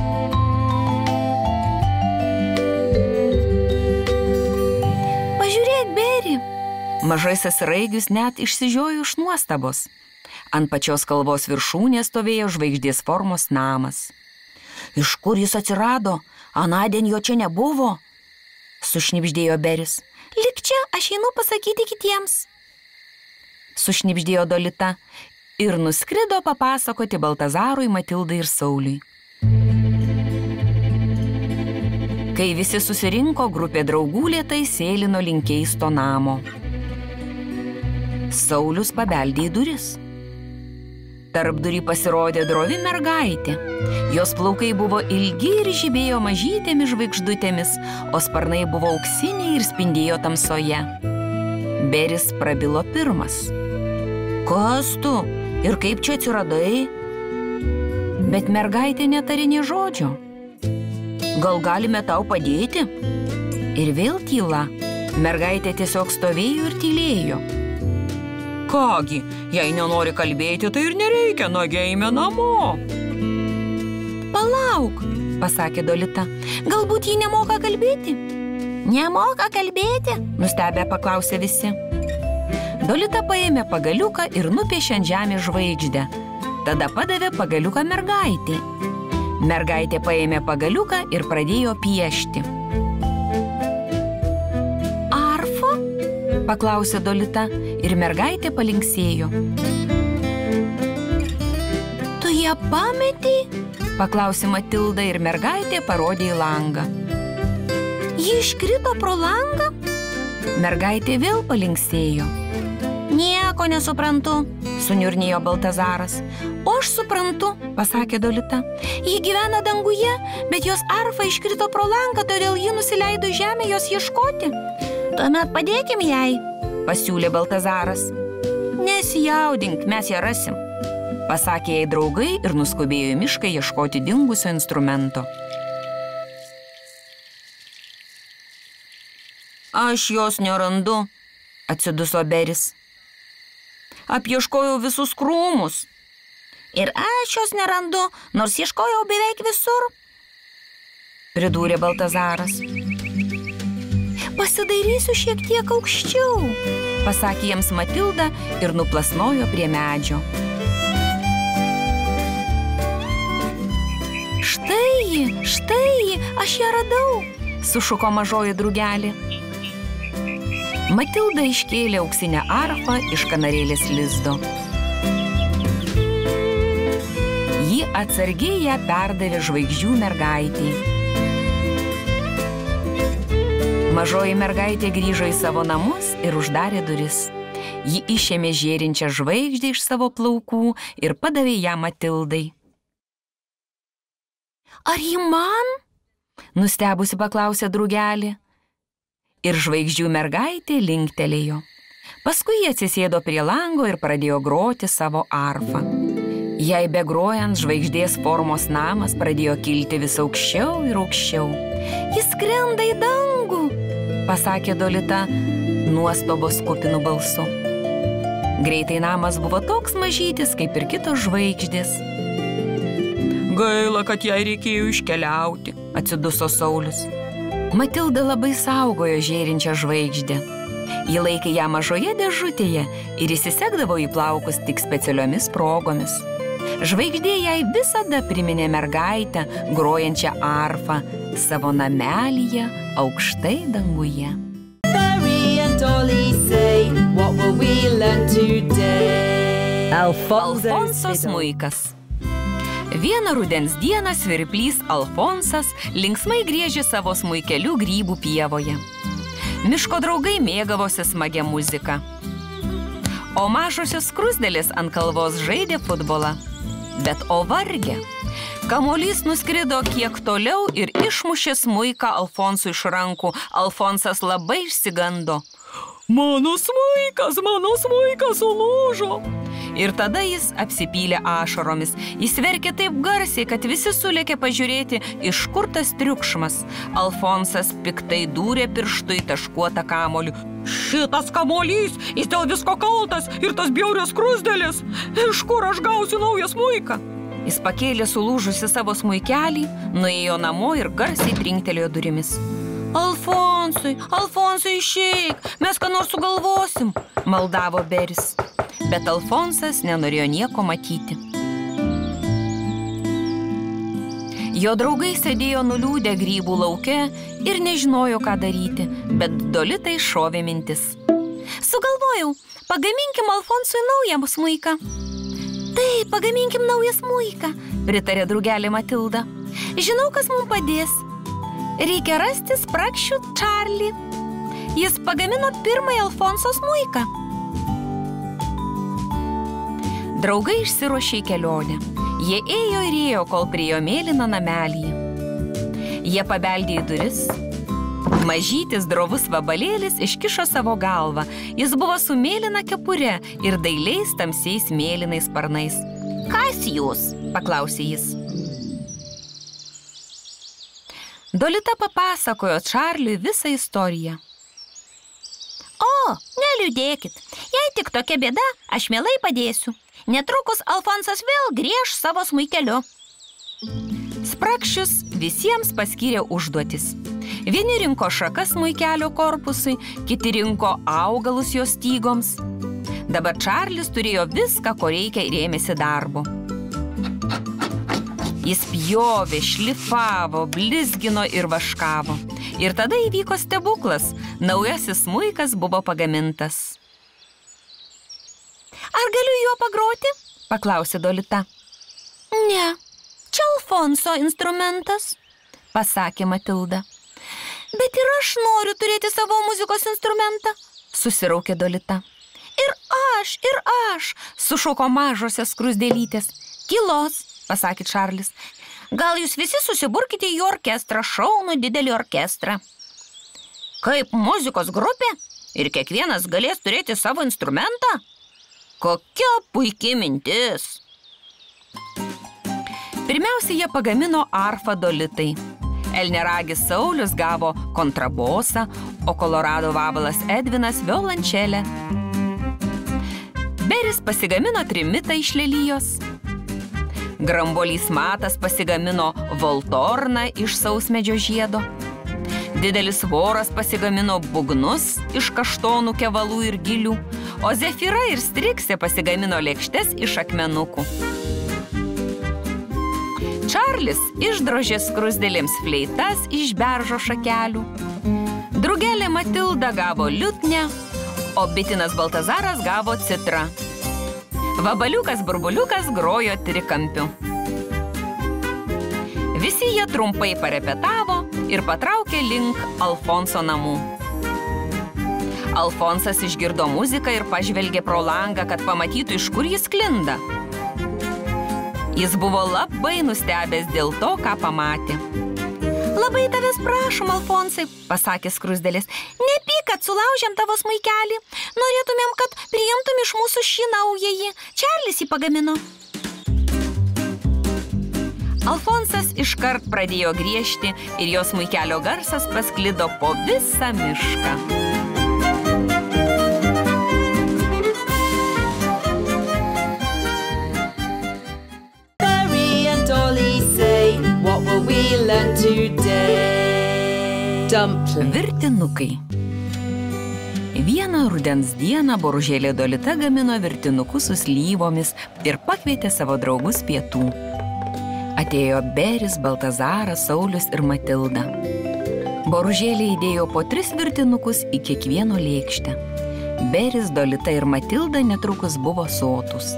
S3: Pažiūrėk, Beri! Mažasis Raigius net išsižiojo iš nuostabos. Ant pačios kalvos viršūnės stovėjo žvaigždės formos namas. Iš kur jis atsirado? Anądien jo čia nebuvo? Sušnibždėjo Beris. Lik čia, aš einu pasakyti kitiems. Sušnibždėjo Dolita ir nuskrido papasakoti Baltazarui, Matildai ir Sauliui. Kai visi susirinko, grupė draugų lėtai sėlino link keisto namo. Saulius pabeldė į duris. Tarpdury pasirodė drovi mergaitė. Jos plaukai buvo ilgi ir žibėjo mažytėmis žvaigždutėmis, o sparnai buvo auksiniai ir spindėjo tamsoje. Beris prabilo pirmas. Kas tu? Ir kaip čia atsiradai? Bet mergaitė netarė nė žodžio. Gal galime tau padėti? Ir vėl tyla. Mergaitė tiesiog stovėjo ir tylėjo.
S4: Kągi, jei nenori kalbėti, tai ir nereikia, nagi eime namo.
S3: Palauk, pasakė Dolita. Galbūt ji nemoka kalbėti? Nemoka kalbėti? Nustebę paklausė visi. Dolita paėmė pagaliuką ir nupiešė ant žemės žvaigždę. Tada padavė pagaliuką mergaitė. Mergaitė paėmė pagaliuką ir pradėjo piešti. Arfa? Paklausė Dolita ir mergaitė palinksėjo. Tu ją pametei? Paklausė Matilda ir mergaitė parodė į langą. Ji iškrito pro langą? Mergaitė vėl palinksėjo. Nieko nesuprantu, suniurnėjo Baltazaras. O aš suprantu, pasakė Dolita. Ji gyvena danguje, bet jos arfa iškrito pro langą, todėl ji nusileido į žemę jos ieškoti. Tuomet padėkim jai, pasiūlė Baltazaras. Nesijaudink, mes ją rasim, pasakė jai draugai ir nuskubėjo į mišką ieškoti dingusio instrumento. Aš jos nerandu, atsiduso Beris. Apieškojau visus krūmus. Ir aš jos nerandu, nors ieškojau beveik visur, pridūrė Baltazaras. Pasidairysiu šiek tiek aukščiau, pasakė jiems Matilda ir nuplasnojo prie medžio. Štai, aš ją radau, sušuko mažoji drugelė. Matilda iškėlė auksinę arfą iš kanarėlės lizdo. Ji atsargiai ją perdavė žvaigždžių mergaitei. Mažoji mergaitė grįžo į savo namus ir uždarė duris. Ji išėmė žėrinčią žvaigždę iš savo plaukų ir padavė ją Matildai. Ar ji man? Nustebusi paklausė drugelė. Ir žvaigždžių mergaitė linktelėjo. Paskui jie atsisėdo prie lango ir pradėjo groti savo arfą. Jai begrojant, žvaigždės formos namas pradėjo kilti vis aukščiau ir aukščiau. Jis skrenda į dangų, pasakė Dolita nuostabos kupinu balsu. Greitai namas buvo toks mažytis, kaip ir kitos žvaigždės.
S4: Gaila, kad jai reikėjo iškeliauti, atsiduso Saulius.
S3: Matilda labai saugojo žėrinčią žvaigždę. Ji laikė ją mažoje dėžutėje ir įsisegdavo į plaukus tik specialiomis progomis. Žvaigždė jai visada priminė mergaitę, grojančią arfą savo namelyje aukštai danguje.
S1: Barry and Dolly say, what will we learn today?
S3: Alfonso smuikas. Vieną rudens dieną svirplys Alfonsas linksmai griežė savo smuikeliu grybų pievoje. Miško draugai mėgavosi smagią muziką. O mažosios skruzdėlės ant kalvos žaidė futbolą. Bet o varge. Kamuolys nuskrido kiek toliau ir išmušė smuiką Alfonsui iš rankų. Alfonsas labai išsigando.
S4: Mano smuikas sulūžo.
S3: Ir tada jis apsipylė ašaromis. Jis verkė taip garsiai, kad visi sulėkė pažiūrėti, iš kur tas triukšmas. Alfonsas piktai dūrė pirštu į taškuotą kamuolį.
S4: Šitas kamuolys, jis dėl visko kaltas ir tas bjaurios skruzdėlės. Iš kur aš gausiu naują smuiką?
S3: Jis pakėlė sulūžusi savo smuikelį, nuėjo namo ir garsiai trinktelėjo durimis. Alfonsai, išeik, mes ką nors sugalvosim, maldavo Beris. Bet Alfonsas nenorėjo nieko matyti. Jo draugai sėdėjo nuliūdę grybų lauke ir nežinojo, ką daryti, bet Dolitai šovė mintis. Sugalvojau, pagaminkim Alfonsui naują smuiką. Taip, pagaminkim naują smuiką, pritarė drugelė Matilda. Žinau, kas mums padės. Reikia rasti Spragšių Čarlį. Jis pagamino pirmąjį Alfonso smuiką. Draugai išsiruošė į kelionę. Jie ėjo ir ėjo, kol priėjo mėlyną namelį. Jie pabeldė į duris. Mažytis drovus vabalėlis iškišo savo galvą. Jis buvo su mėlyna kepure ir dailiais tamsiais mėlynais sparnais. Kas jūs? Paklausė jis. Dolita papasakojo Čarliui visą istoriją. O, neliūdėkit. Jei tik tokia bėda, aš mielai padėsiu. Netrukus Alfonsas vėl griež savo smuikeliu. Spragšius visiems paskyrė užduotis. Vieni rinko šakas smuikelio korpusui, kiti rinko augalus jos stygoms. Dabar Čarlis turėjo viską, ko reikia ir ėmėsi darbo. Jis pjovė, šlifavo, blizgino ir vaškavo. Ir tada įvyko stebuklas. Naujasis smuikas buvo pagamintas. Ar galiu juo pagroti? Paklausė Dolita. Ne, čia Alfonso instrumentas, pasakė Matilda. Bet ir aš noriu turėti savo muzikos instrumentą, susiraukė Dolita.
S5: Ir aš,
S3: sušuko mažosios skruzdėlytės.
S5: Tylos,
S3: pasakė Čarlis.
S5: Gal jūs visi susiburkite į orkestrą, šaunų didelį orkestrą. Kaip muzikos grupė ir kiekvienas galės turėti savo instrumentą? Kokia puikia mintis.
S3: Pirmiausia, jie pagamino arfą Dolitai. Elniaragis Saulius gavo kontrabosą, o Kolorado vabalas Edvinas violončelę. Beris pasigamino trimitą iš lelijos. Grambolys Matas pasigamino voltorną iš sausmedžio žiedo. Didelis voras pasigamino bugnus iš kaštonų, kevalų ir gilių, o Zefyra ir Striksė pasigamino lėkštes iš akmenukų. Čarlis išdrožė skruzdėlėms fleitas iš beržo šakelių. Drugelė Matilda gavo liutnę, o bitinas Baltazaras gavo citrą. Vabaliukas Burbuliukas grojo trikampiu. Visi jie trumpai parepetavo ir patraukė link Alfonso namų. Alfonsas išgirdo muziką ir pažvelgė pro langą, kad pamatytų, iš kur jis sklinda. Jis buvo labai nustebęs dėl to, ką pamatė.
S5: Labai tavęs prašom, Alfonsai, pasakė skruzdėlės. Nepyk, kad sulaužėm tavo smaikelį. Norėtumėm, kad priimtum iš mūsų šį naująjį. Čarlis jį pagamino.
S3: Alfonsas iškart pradėjo griežti ir jo smaikelio garsas pasklido po visą mišką.
S1: What will we learn today? Dumpling.
S3: Virtinukai. Vieną rudens dieną boružėlė Dolita gamino virtinukus su slyvomis ir pakvietė savo draugus pietų. Atėjo Beris, Baltazaras, Saulius ir Matilda. Boružėlė įdėjo po 3 virtinukus į kiekvieno lėkštę. Beris, Dolita ir Matilda netrukus buvo sotūs.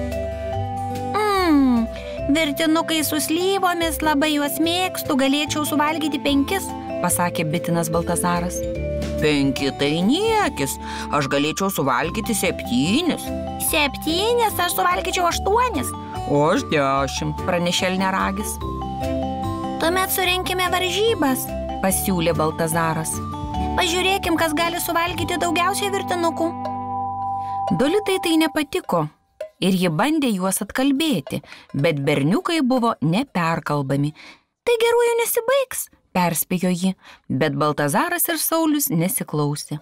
S5: Virtinukai su slyvomis, labai juos mėgstu, galėčiau suvalgyti 5,
S3: pasakė bitinas Baltazaras.
S5: 5 tai niekis, aš galėčiau suvalgyti 7. 7, aš suvalgyčiau 8.
S4: O aš 10,
S3: pranešė Elniaragis.
S5: Tuomet surenkime varžybas,
S3: pasiūlė Baltazaras.
S5: Pažiūrėkim, kas gali suvalgyti daugiausiai virtinukų.
S3: Dolitai tai nepatiko. Ir ji bandė juos atkalbėti, bet berniukai buvo neperkalbami.
S5: Tai geruoju nesibaigs,
S3: perspėjo ji, bet Baltazaras ir Saulius nesiklausė.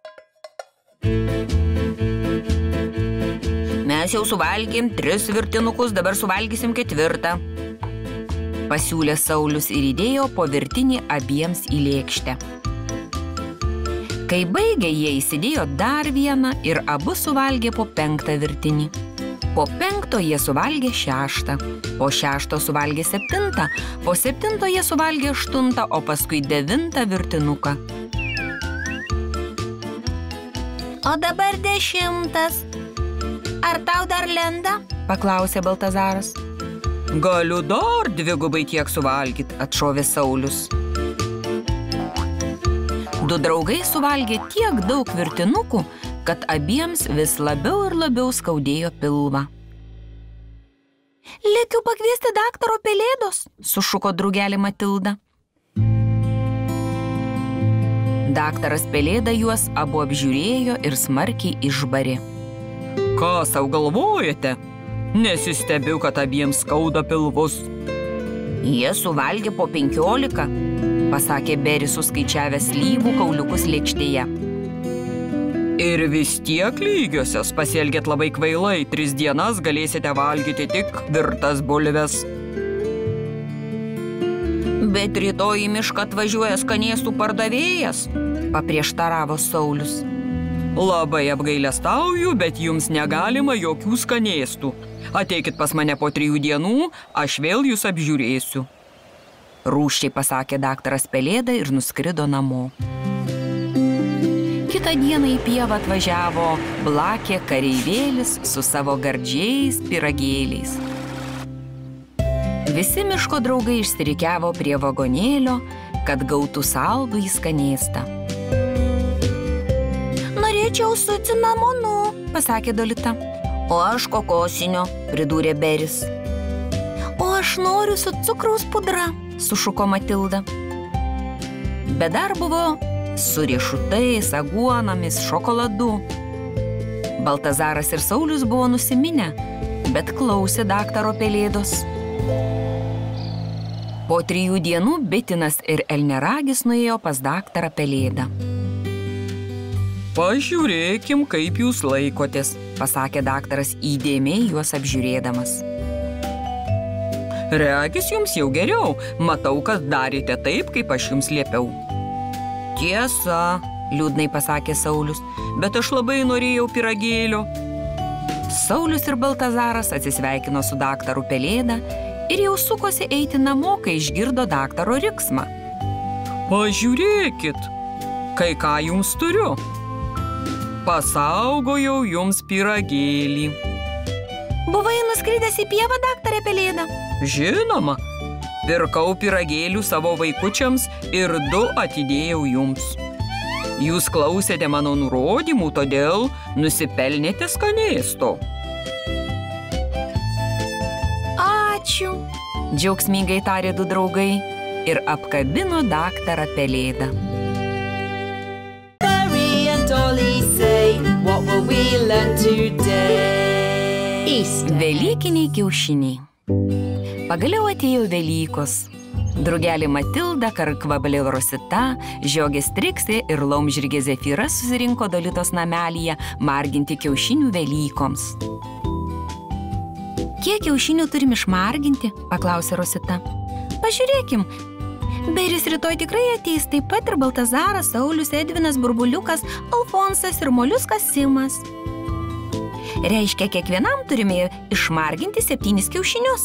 S5: Mes jau suvalgėm 3 virtinukus, dabar suvalgysim 4.
S3: Pasiūlė Saulius ir įdėjo po virtinį abiems į lėkštę. Kai baigė, jie įsidėjo dar vieną ir abu suvalgė po 5 virtinį. Po 5 jie suvalgė 6, po 6 suvalgė 7, po 7 jie suvalgė 8, o paskui 9 virtinuką.
S5: O dabar 10. Ar tau dar lenda?
S3: Paklausė Baltazaras.
S4: Galiu dar 2 tiek suvalgyti,
S3: atšovė Saulius. 2 draugai suvalgė tiek daug virtinukų, kad abiems vis labiau ir labiau skaudėjo pilvą.
S5: Lėkiu pakviesti daktaro Pelėdos,
S3: sušuko drugelė Matilda. Daktaras Pelėda juos abu apžiūrėjo ir smarkiai išbarė.
S4: Ką sau galvojate? Nesistebiu, kad abiems skauda pilvus.
S5: Jie suvalgė po 15,
S3: pasakė Beris suskaičiavęs slyvų kauliukus lėkštėje.
S4: Ir vis tiek lygiosios, pasielgėt labai kvailai, 3 dienas galėsite valgyti tik virtas bulves.
S5: Bet rytoj į mišką atvažiuoja skanėstų pardavėjas,
S3: paprieštaravo Saulius.
S4: Labai apgailestauju, bet jums negalima jokių skanėstų. Ateikit pas mane po 3 dienų, aš vėl jūs apžiūrėsiu.
S3: Rūsčiai pasakė daktaras Pelėda ir nuskrido namo. Kitą dieną į pievą atvažiavo Blakė kareivėlis su savo gardžiais pyragėliais. Visi miško draugai išsirikiavo prie vagonėlio, kad gautų saldųjį skanėstą.
S5: Norėčiau su cinamonu,
S3: pasakė Dolita.
S5: O aš kokosinio, pridūrė Beris.
S3: O aš noriu su cukraus pudra, sušuko Matilda. Bet dar buvo su riešutais, aguonomis, šokoladu. Baltazaras ir Saulius buvo nusiminę, bet klausė daktaro Pelėdos. Po 3 dienų Bitinas ir Elneragis nuėjo pas daktarą Pelėdą.
S4: Pažiūrėkim, kaip jūs laikotės,
S3: pasakė daktaras įdėmiai juos apžiūrėdamas.
S4: Regis jums jau geriau, matau, kad darėte taip, kaip aš jums liepiau.
S3: Tiesa, liūdnai pasakė Saulius,
S4: bet aš labai norėjau pyragėlio.
S3: Saulius ir Baltazaras atsisveikino su daktaru Pelėda ir jau sukosi eiti namo, kai išgirdo daktaro riksmą.
S4: Pažiūrėkit, kai ką jums turiu. Pasaugojau jums pyragėlį.
S3: Buvai nuskridęs į pievą, daktare Pelėda?
S4: Žinoma, pirkau pyragėlių savo vaikučiams ir 2 atidėjau jums. Jūs klausėte mano nurodymų, todėl nusipelnėte skanėsto.
S3: Ačiū, džiaugsmingai tarė 2 draugai ir apkabino daktarą Pelėdą.
S1: What will we learn today?
S2: Easter.
S3: Velykiniai kiaušiniai. Pagaliau atėjo Velykos. Drugelė Matilda, karkvabalė Rosita, žiogė Striksė ir laumžirgė Zefyra susirinko Dolitos namelyje marginti kiaušinių Velykoms. Kiek kiaušinių turim išmarginti? Paklausė Rosita. Pažiūrėkim. Beris rytoj tikrai ateis, taip pat ir Baltazaras, Saulius, Edvinas, Burbuliukas, Alfonsas ir Moliuskas Simas. Reiškia, kiekvienam turime išmarginti 7 kiaušinius.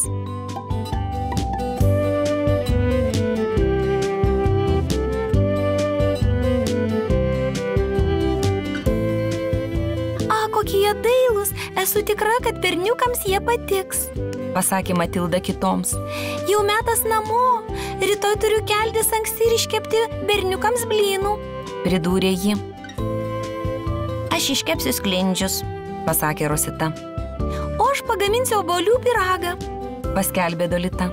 S3: Kokie jie dailūs, esu tikra, kad berniukams jie patiks, pasakė Matilda kitoms. Jau metas namo, rytoj turiu keltis anksti ir iškepti berniukams blynų, pridūrė ji.
S5: Aš iškepsiu sklindžius,
S3: pasakė Rosita. O aš pagaminsiu obuolių pyragą, paskelbė Dolita.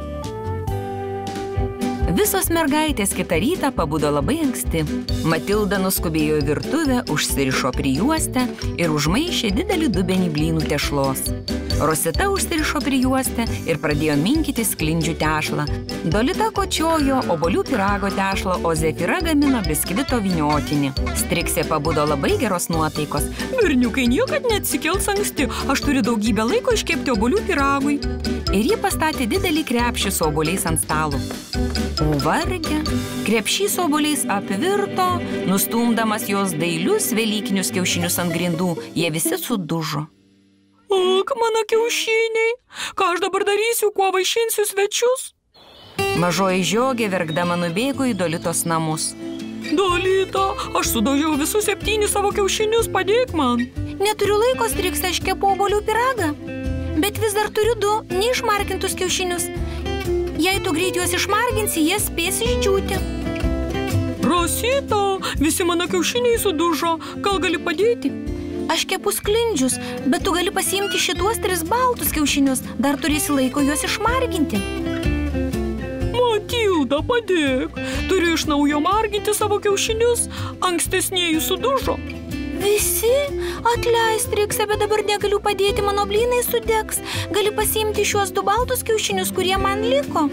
S3: Visos mergaitės kitą rytą pabudo labai anksti. Matilda nuskubėjo į virtuvę, užsirišo prijuostę ir užmaišė didelį dubenį blynų tešlos. Rosita užsirišo prijuostę ir pradėjo minkyti sklindžių tešlą. Dolita kočiojo obuolių pyrago tešlą, o Zefyra gamino biskvito vyniotinį. Striksė pabudo labai geros nuotaikos.
S4: Berniukai niekad neatsikels anksti, aš turiu daugybę laiko iškepti obuolių pyragui.
S3: Ir ji pastatė didelį krepšį su obuoliais ant stalo. O varge, krepšys obuoliais apvirto, nustumdamas jos dailius velykinius kiaušinius ant grindų, jie visi sudužo.
S4: Ak, mano kiaušiniai, ką aš dabar darysiu, kuo vaišinsiu svečius?
S3: Mažoji žiogė verkdama nubėgo į Dolitos namus.
S4: Dolita, aš sudaužiau visus 7 savo kiaušinius, padėk man.
S3: Neturiu laiko, Striksė, aš kepu obuolių pyragą, bet vis dar turiu 2 neišmargintus kiaušinius. Jei tu greit juos išmarginsi, jie spės išdžiūti.
S4: Rosita, visi mano kiaušiniai sudužo, gal gali padėti?
S3: Aš kepu sklindžius, bet tu gali pasiimti šituos 3 baltus kiaušinius, dar turėsi laiko juos išmarginti.
S4: Matilda, padėk, turiu iš naujo marginti savo kiaušinius, ankstesnieji sudužo.
S3: Visi? Atleisk, Striksė, bet dabar negaliu padėti, mano blynai sudegs. Gali pasiimti šiuos 2 baltus kiaušinius, kurie man liko.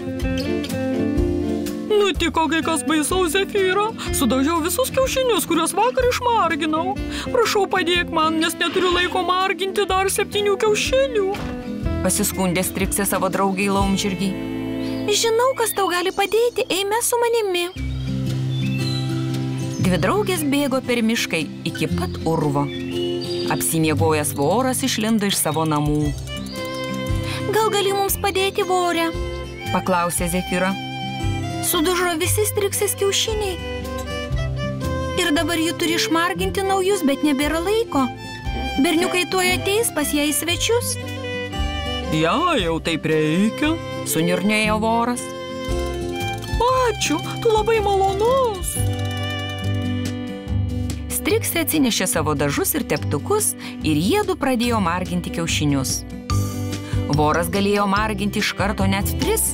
S4: Nutiko kai kas baisaus, Zefyra. Sudaužiau visus kiaušinius, kuriuos vakar išmarginau. Prašau, padėk man, nes neturiu laiko marginti dar 7 kiaušinių.
S3: Pasiskundė Striksė savo draugai laumžirgiai. Žinau, kas tau gali padėti, eime su manimi. 2 draugės bėgo per miškai iki pat urvo. Apsimiegojęs voras išlindo iš savo namų. Gal gali mums padėti, vore? Paklausė Zefyra. Sudužo visi Striksės kiaušiniai. Ir dabar ji turi išmarginti naujus, bet nebėra laiko. Berniukai tuoj ateis pas ją į svečius.
S4: Ja, jau taip reikia,
S3: suniurnėjo voras.
S4: Ačiū, tu labai malonus.
S3: Striksė atsinešė savo dažus ir teptukus ir jiedu pradėjo marginti kiaušinius. Voras galėjo marginti iš karto net 3.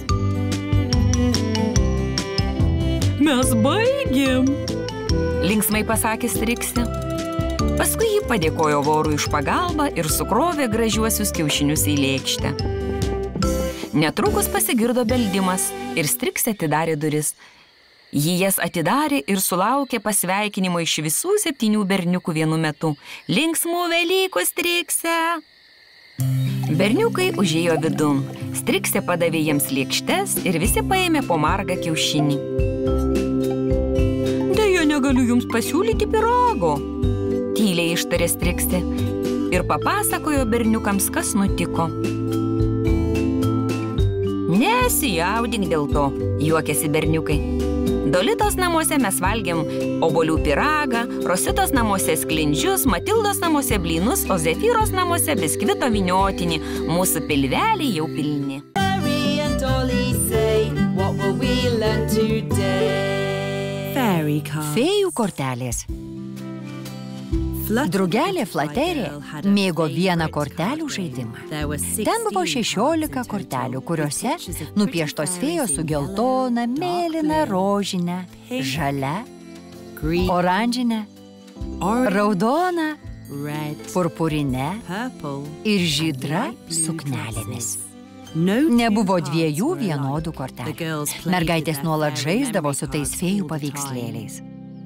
S4: Mes baigėm,
S3: Linksmai pasakė Striksė. Paskui ji padėkojo vorui už pagalbą ir sukrovė gražiuosius kiaušinius į lėkštę. Netrukus pasigirdo beldimas ir Striksė atidarė duris. Ji jas atidarė ir sulaukė pasveikinimo iš visų 7 berniukų vienu metu. Linksmų Velykų, Striksė! Berniukai užėjo vidun. Striksė padavė jiems lėkštes ir visi paėmė po margą kiaušinį.
S4: Deja, negaliu jums pasiūlyti pyrago,
S3: Tyliai ištarė Striksė ir papasakojo berniukams, kas nutiko. Nesijaudink dėl to, juokėsi berniukai. Dolitos namuose mes valgėm obuolių pyragą, Rositos namuose sklindžius, Matildos namuose blynus, o Zefyros namuose biskvito vyniotinį. Mūsų pilveliai jau pilni.
S1: Fairy and Dolly say, what will we learn today?
S2: Fairy card. Fėjų kortelės. Drugelė Flaterė mėgo vieną kortelių žaidimą. Ten buvo 16 kortelių, kuriuose nupieštos fėjos su geltona, mėlyna, rožinė, žalia, oranžinė, raudona, purpurinė ir žydra suknelėmis. Nebuvo 2 vienodų kortelių. Mergaitės nuolat žaisdavo su tais fėjų paveikslėliais.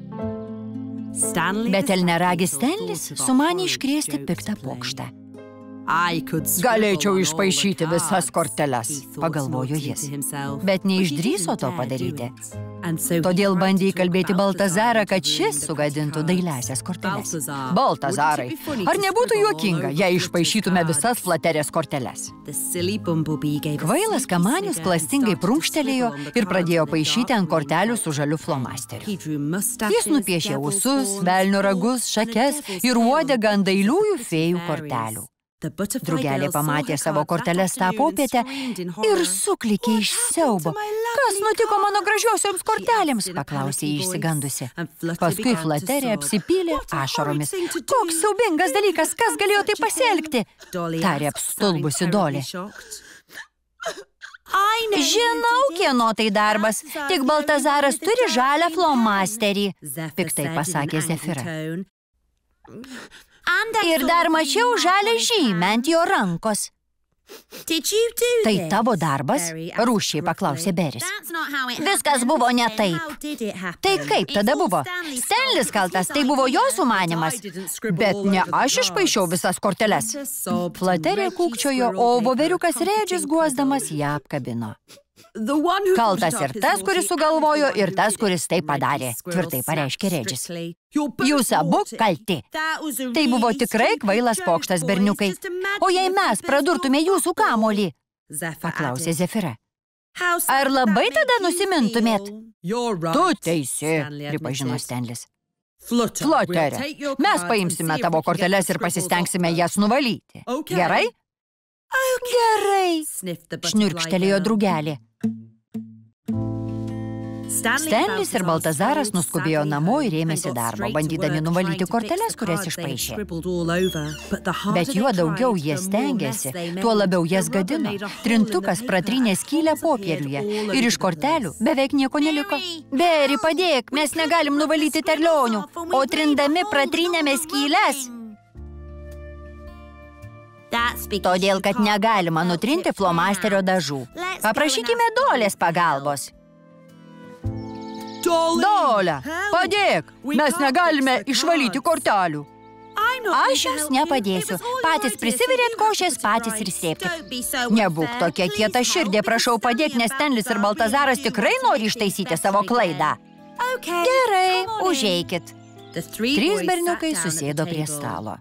S2: Bet elneragis Stenlis sumanė iškrėsti piktą pokštą. Galėčiau išpaišyti visas korteles, pagalvojo jis, bet neišdrįso to padaryti. Todėl bandė įkalbėti Baltazarą, kad šis sugadintų dailiąsias korteles. Baltazarai, ar nebūtų juokinga, jei išpaišytume visas Flaterės korteles? Kvailas kamanius klastingai prunkštelėjo ir pradėjo paišyti ant kortelių su žaliu flomasteriu. Jis nupiešė ūsus, velnio ragus, šakes ir uodegą ant dailiųjų fėjų kortelių. Drugelė pamatė savo korteles tą popietę ir suklykė iš siaubo. Kas nutiko mano gražiosioms kortelėms? Paklausė jį išsigandusi. Paskui Flaterė apsipylė ašaromis. Koks siaubingas dalykas, kas galėjo taip pasielgti? Tarė apstulbusi Dolė. Žinau, kieno tai darbas, tik Baltazaras turi žalią flomasterį, piktai pasakė Zefira. Ir dar mačiau žalią žymę ant jo rankos. Tai tavo darbas? Rūsčiai paklausė Beris. Viskas buvo ne taip. Tai kaip tada buvo? Stenlis kaltas, tai buvo jo sumanymas. Bet ne aš išpaišiau visas korteles. Flaterė kūkčiojo, o voveriukas Redžis guosdamas ją apkabino. Kaltas ir tas, kuris sugalvojo, ir tas, kuris tai padarė, tvirtai pareiškė Redžis. Jūs abu kalti. Tai buvo tikrai kvailas pokštas, berniukai. O jei mes pradurtume jūsų kamuolį? Paklausė Zefira. Ar labai tada nusimintumėt? Tu teisi, pripažino Stenlis. Flaterė, mes paimsime tavo korteles ir pasistengsime jas nuvalyti. Gerai? Gerai, šniurkštelėjo drugelė. Stenlis ir Baltazaras nuskubėjo namo ir ėmėsi darbo, bandydami nuvalyti korteles, kurias išpaišė. Bet juo daugiau jie stengėsi, tuo labiau jas gadino. Trintukas pratrynė skylę popieriuje ir iš kortelių beveik nieko neliko. Beri, padėk, mes negalim nuvalyti terlionių, o trindami pratrynėme skyles. Todėl, kad negalima nutrinti flomasterio dažų. Paprašykime Dolės pagalbos. Dolė, padėk, mes negalime išvalyti kortelių. Aš jums nepadėsiu. Patys prisivirėt košės, patys ir sėpkit. Nebūk tokia kieta širdė, prašau padėk, nes Stenlis ir Baltazaras tikrai nori ištaisyti savo klaidą. Gerai, užeikit. 3 berniukai susėdo prie stalo.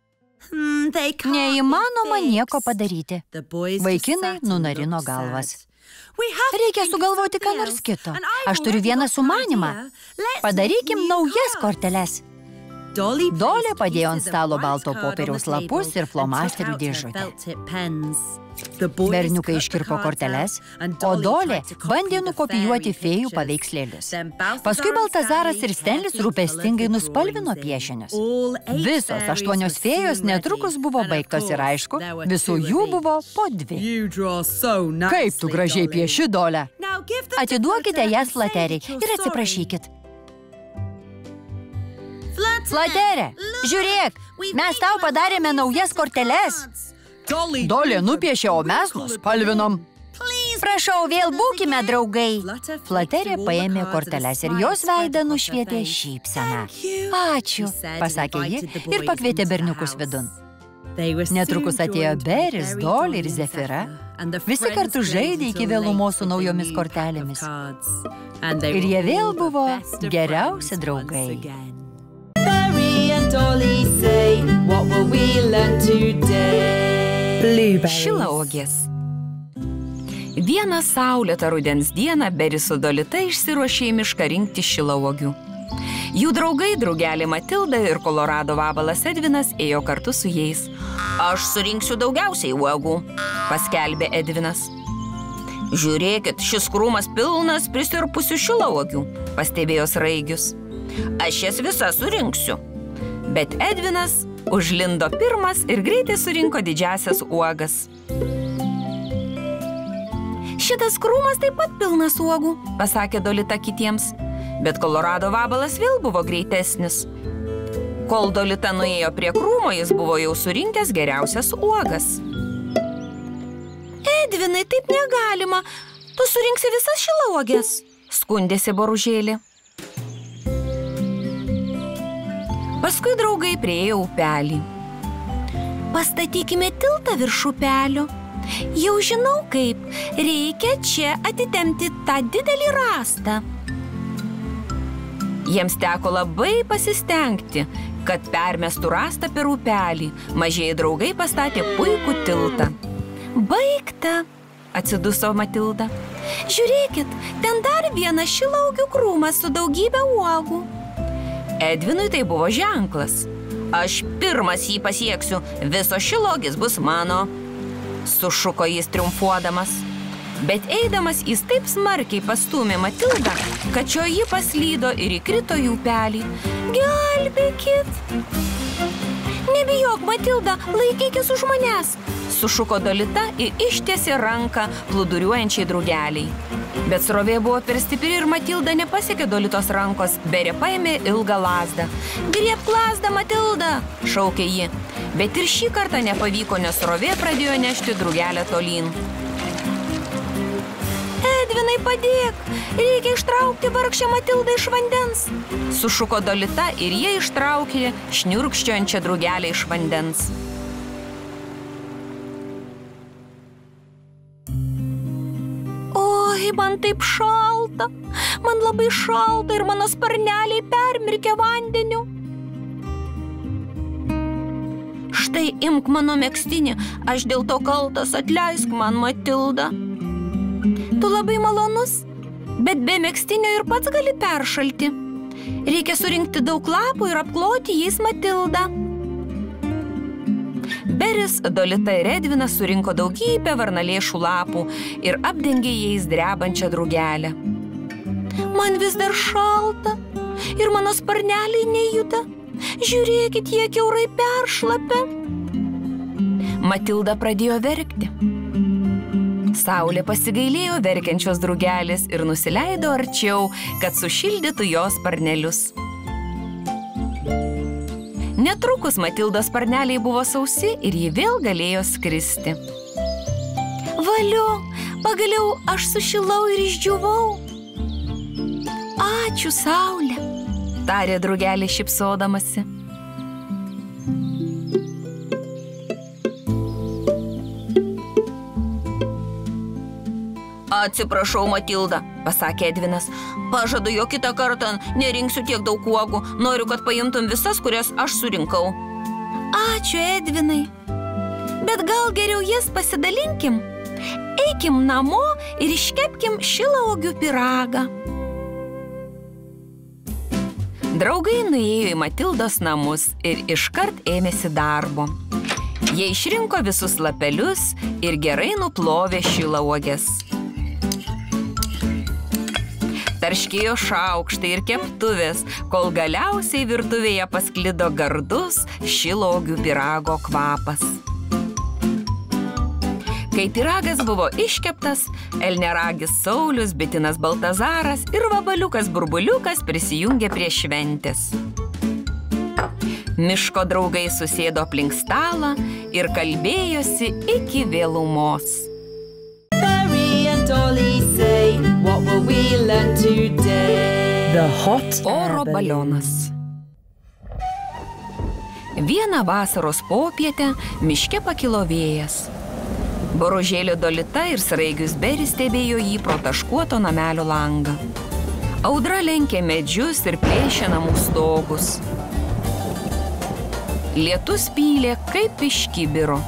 S2: Neįmanoma nieko padaryti. Vaikinai nunarino galvas. Reikia sugalvoti ką nors kito. Aš turiu vieną sumanymą. Padarykim naujas korteles. Dolė padėjo ant stalo balto popieriaus lapus ir flomasterių dėžutę. Berniukai iškirpo korteles, o Dolė bandė nukopijuoti fėjų paveikslėlius. Paskui Baltazaras ir Stenlis rūpestingai nuspalvino piešinius. Visos 8 fėjos netrukus buvo baigtos ir aišku, visų jų buvo po 2. Kaip tu gražiai pieši, Dolė? Atiduokite jas Flateriai ir atsiprašykit. Flaterė, žiūrėk, mes tau padarėme naujas korteles. Dolė nupiešė, o mes nuspalvinom. Prašau, vėl būkime draugai. Flaterė paėmė korteles ir jos veidą nušvietė šypseną. Ačiū, pasakė ji ir pakvietė berniukus vidun. Netrukus atėjo Beris, Dolė ir Zefira. Visi kartu žaidė iki vėlumos su naujomis kortelėmis. Ir jie vėl buvo geriausi draugai.
S1: Berry and Dolly say, what will we learn today?
S3: Šilauogės. Vieną saulėtą rudens dieną Beris su Dolita išsiruošė į mišką rinkti šilauogių. Jų draugai, draugelė Matilda ir Kolorado vabalas Edvinas ėjo kartu su jais.
S5: Aš surinksiu daugiausiai uogų,
S3: paskelbė Edvinas.
S5: Žiūrėkit, šis krūmas pilnas prisirpusių šilauogių,
S3: pastebėjo Sraigius.
S5: Aš jas visas surinksiu.
S3: Bet Edvinas užlindo pirmas ir greitai surinko didžiasias uogas. Šitas krūmas taip pat pilnas uogų, pasakė Dolita kitiems, bet Kolorado vabalas vėl buvo greitesnis. Kol Dolita nuėjo prie krūmo, jis buvo jau surinkęs geriausias uogas. Edvinai, taip negalima, tu surinksi visas šilauogės, skundėsi Boružėlė. Paskui draugai priėjo upelį. Pastatykime tiltą virš upelio. Jau žinau kaip, reikia čia atitempti tą didelį rąstą. Jiems teko labai pasistengti, kad permestų rąstą per upelį. Mažieji draugai pastatė puikų tiltą. Baigta, atsiduso Matilda. Žiūrėkit, ten dar vienas šilauogių krūmas su daugybė uogų. Edvinui tai buvo ženklas.
S5: Aš pirmas jį pasieksiu, visos šilauogės bus mano, sušuko jis triumfuodamas. Bet eidamas jis taip smarkiai pastūmė Matildą, kad šioji paslydo ir įkrito į upelį. Gelbėkit! Nebijok, Matilda, laikykis už manęs, sušuko Dolita ir ištiesė ranką plūduriuojančiai drugeliai. Bet srovė buvo per stipri ir Matilda nepasiekė Dolitos rankos. Berė paėmė ilgą lazdą. Griebk lazdą, Matilda, šaukė ji. Bet ir šį kartą nepavyko, nes srovė pradėjo nešti drugelę tolyn. Edvinai, padėk, reikia ištraukti vargšę Matildą iš vandens, sušuko Dolita ir jie ištraukė šniurkščiojančią drugelę iš vandens. Man taip šalta, man labai šalta ir mano sparneliai permirkė vandeniu. Štai imk mano megztinį, aš dėl to kaltas, atleisk man, Matilda. Tu labai malonus, bet be megztinio ir pats gali peršalti. Reikia surinkti daug lapų ir apkloti jais Matildą. Beris, Dolita ir Edvinas surinko daugybę varnalėšų lapų ir apdengė jais drebančią drugelę. Man vis dar šalta ir mano sparneliai nejuda. Žiūrėkit, jie kiaurai peršlapia. Matilda pradėjo verkti. Saulė pasigailėjo verkiančios drugelės ir nusileido arčiau, kad sušildytų jos sparnelius. Netrukus Matildos sparneliai buvo sausi ir ji vėl galėjo skristi. Valio, pagaliau aš sušilau ir išdžiūvau. Ačiū, Saulė, tarė drugelė šypsodamasi. Atsiprašau, Matilda, pasakė Edvinas. Pažadu, jog kitą kartą nerinksiu tiek daug uogų. Noriu, kad paimtum visas, kurias aš surinkau. Ačiū, Edvinai. Bet gal geriau jas pasidalinkim? Eikim namo ir iškepkim šilauogių pyragą.
S3: Draugai nuėjo į Matildos namus ir iškart ėmėsi darbo. Jie išrinko visus lapelius ir gerai nuplovė šilauoges. Tarškėjo šaukštai ir keptuvės, kol galiausiai virtuvėje pasklido gardus šilauogių pyrago kvapas. Kai pyragas buvo iškeptas, elniaragis Saulius, bitinas Baltazaras ir vabaliukas Burbuliukas prisijungė prie šventės. Miško draugai susėdo aplink stalą ir kalbėjosi iki vėlumos.
S1: Barry and Dolly say, what will we learn today?
S2: The hot
S3: Oro balionas. Vieną vasaros popietę miške pakilo vėjas. Boružėlio Dolita ir sraigius Beris stebėjo jį pro taškuoto namelio langą. Audra lenkė medžius ir plėšė namų stogus. Lietus pylė kaip iš kibiro.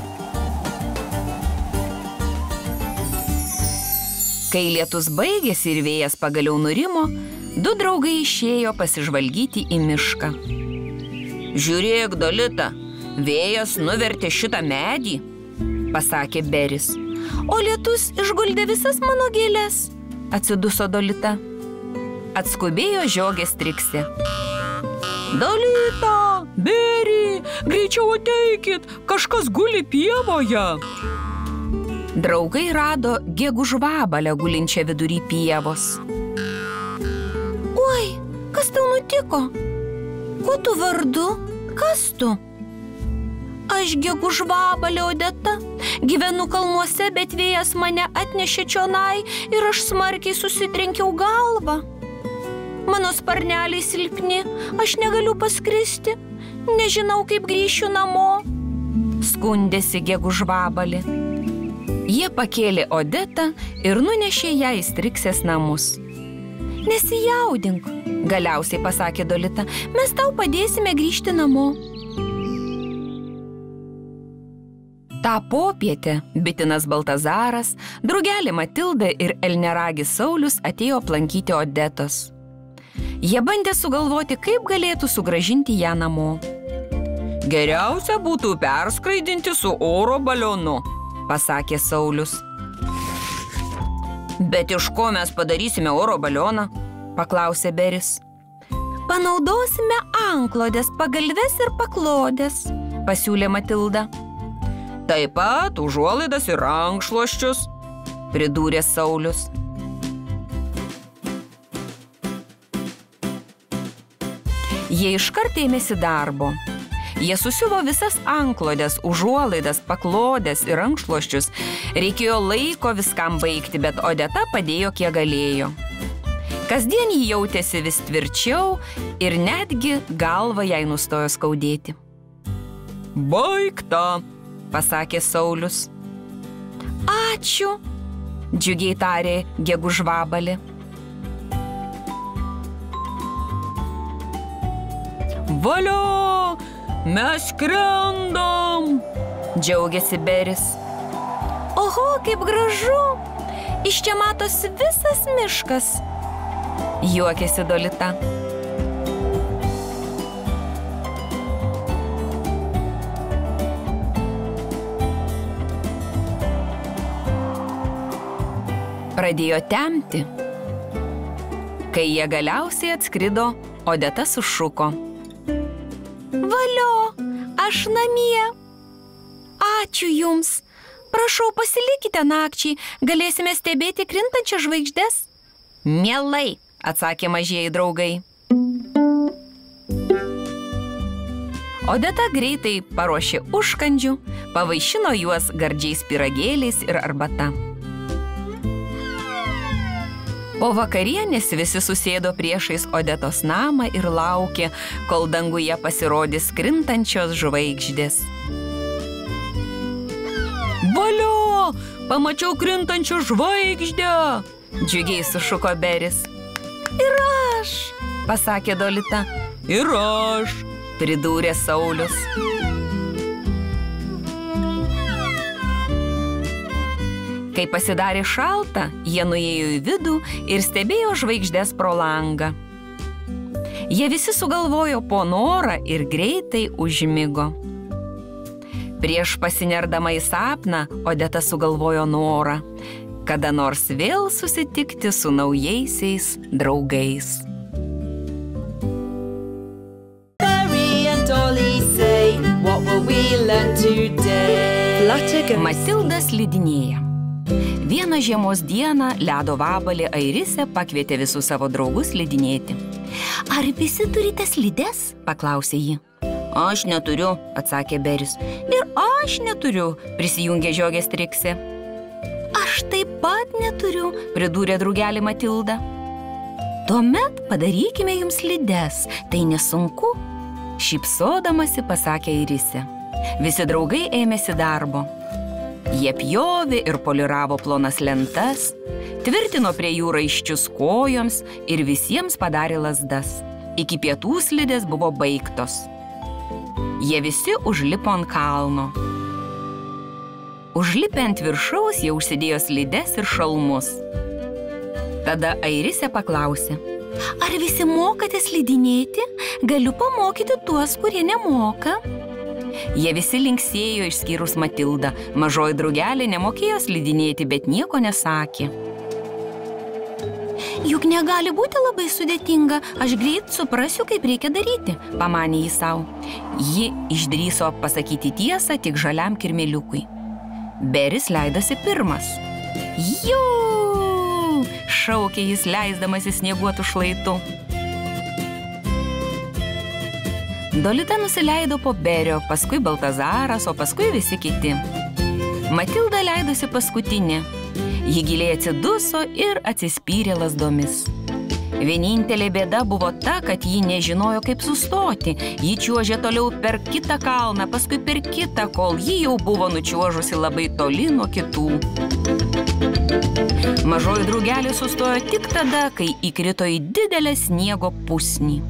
S3: Kai lietus baigėsi ir vėjas pagaliau nurimo, du draugai išėjo pasižvalgyti į mišką. Žiūrėk, Dolita, vėjas nuvertė šitą medį, pasakė Beris. O lietus išguldė visas mano gėles, atsiduso Dolita. Atskubėjo žiogės Triksė.
S4: Dolita, Beri, greičiau ateikit, kažkas guli pievoje.
S3: Draugai rado gegužvabalę gulinčią vidury pievos.
S5: Oi, kas tau nutiko? Kuo tu vardu? Kas tu? Aš gegužvabalė Odeta. Gyvenu kalnuose, bet vėjas mane atnešė čionai ir aš smarkiai susitrenkiau galvą. Mano sparneliai silpni, aš negaliu paskristi. Nežinau, kaip grįšiu namo.
S3: Skundėsi gegužvabalė. Jie pakėlė Odetą ir nunešė ją į Striksės namus.
S5: Nesijaudink,
S3: galiausiai pasakė Dolita, mes tau padėsime grįžti namo. Ta popietę bitinas Baltazaras, drugelė Matilda ir elniaragis Saulius atėjo aplankyti Odetos. Jie bandė sugalvoti, kaip galėtų sugrąžinti ją namo.
S4: Geriausia būtų perskraidinti su oro balionu, pasakė Saulius.
S3: Bet iš ko mes padarysime oro balioną? Paklausė Beris.
S5: Panaudosime anklodės, pagalves ir paklodės,
S3: pasiūlė Matilda.
S4: Taip pat užuolaidas ir rankšluosčius,
S3: pridūrė Saulius. Jie iškart ėmėsi darbo. Jie susiuvo visas anklodės, užuolaidas, paklodės ir rankšluosčius. Reikėjo laiko viskam baigti, bet Odeta padėjo kiek galėjo. Kasdien ji jautėsi vis tvirčiau ir netgi galva jai nustojo skaudėti.
S4: Baigta,
S3: pasakė Saulius.
S5: Ačiū,
S3: džiugiai tarė gegužvabalė.
S4: Valio, mes skrendam,
S3: džiaugiasi Beris.
S5: Oho, kaip gražu, iš čia matosi visas miškas,
S3: juokėsi Dolita. Pradėjo temti. Kai jie galiausiai atskrido, Odeta sušuko.
S5: Valio, aš namie. Ačiū jums. Prašau, pasilikite nakčiai, galėsime stebėti krintančias žvaigždes.
S3: Mielai, atsakė mažieji draugai. Odeta greitai paruošė užkandžių, pavaišino juos gardžiais pyragėliais ir arbata. Po vakarienės visi susėdo priešais Odetos namą ir laukė, kol danguje pasirodys krintančios žvaigždės.
S4: Valio, pamačiau krintančią žvaigždę,
S3: džiugiai sušuko Beris.
S5: Ir aš,
S3: pasakė Dolita.
S4: Ir aš,
S3: pridūrė Saulius. Kai pasidarė šalta, jie nuėjo į vidų ir stebėjo žvaigždes pro langą. Jie visi sugalvojo po norą ir greitai užmigo. Prieš pasinerdama į sapną, Odeta sugalvojo norą, kada nors vėl susitikti su naujaisiais draugais. Matilda slidinėja. Vieną žiemos dieną ledo vabalė Airisė pakvietė visus savo draugus slidinėti. Ar visi turite slides? Paklausė ji. Aš neturiu, atsakė Beris. Ir aš neturiu, prisijungė žiogės Triksė. Aš taip pat neturiu, pridūrė draugelį Matilda. Tuomet padarykime jums slides, tai nesunku, šypsodamasi pasakė Airisė. Visi draugai ėmėsi darbo. Jie pjovė ir poliravo plonas lentas, tvirtino prie jų raiščius kojoms ir visiems padarė lazdas. Iki pietų slidės buvo baigtos. Jie visi užlipo ant kalno. Užlipę ant viršaus, jie užsidėjo slides ir šalmus. Tada Airisė paklausė. Ar visi mokate slidinėti? Galiu pamokyti tuos, kurie nemoka. Jie visi linksėjo išskyrus Matildą. Mažoji draugelė nemokėjo slidinėti, bet nieko nesakė. Juk negali būti labai sudėtinga, aš greit suprasiu, kaip reikia daryti, pamanė jį savo. Ji išdrįso pasakyti tiesą tik žaliam kirmėliukui. Beris leidosi pirmas. Jū! Šaukė jis, leisdamas į snieguotų šlaitų. Dolita nusileido po Berio, paskui Baltazaras, o paskui visi kiti. Matilda leidosi paskutinė. Ji giliai atsiduso ir atsispyrė lazdomis. Vienintelė bėda buvo ta, kad ji nežinojo, kaip sustoti. Ji čiuožė toliau per kitą kalną, paskui per kitą, kol ji jau buvo nučiuožusi labai toli nuo kitų. Mažoji draugelė sustojo tik tada, kai įkrito į didelę sniego pusnį.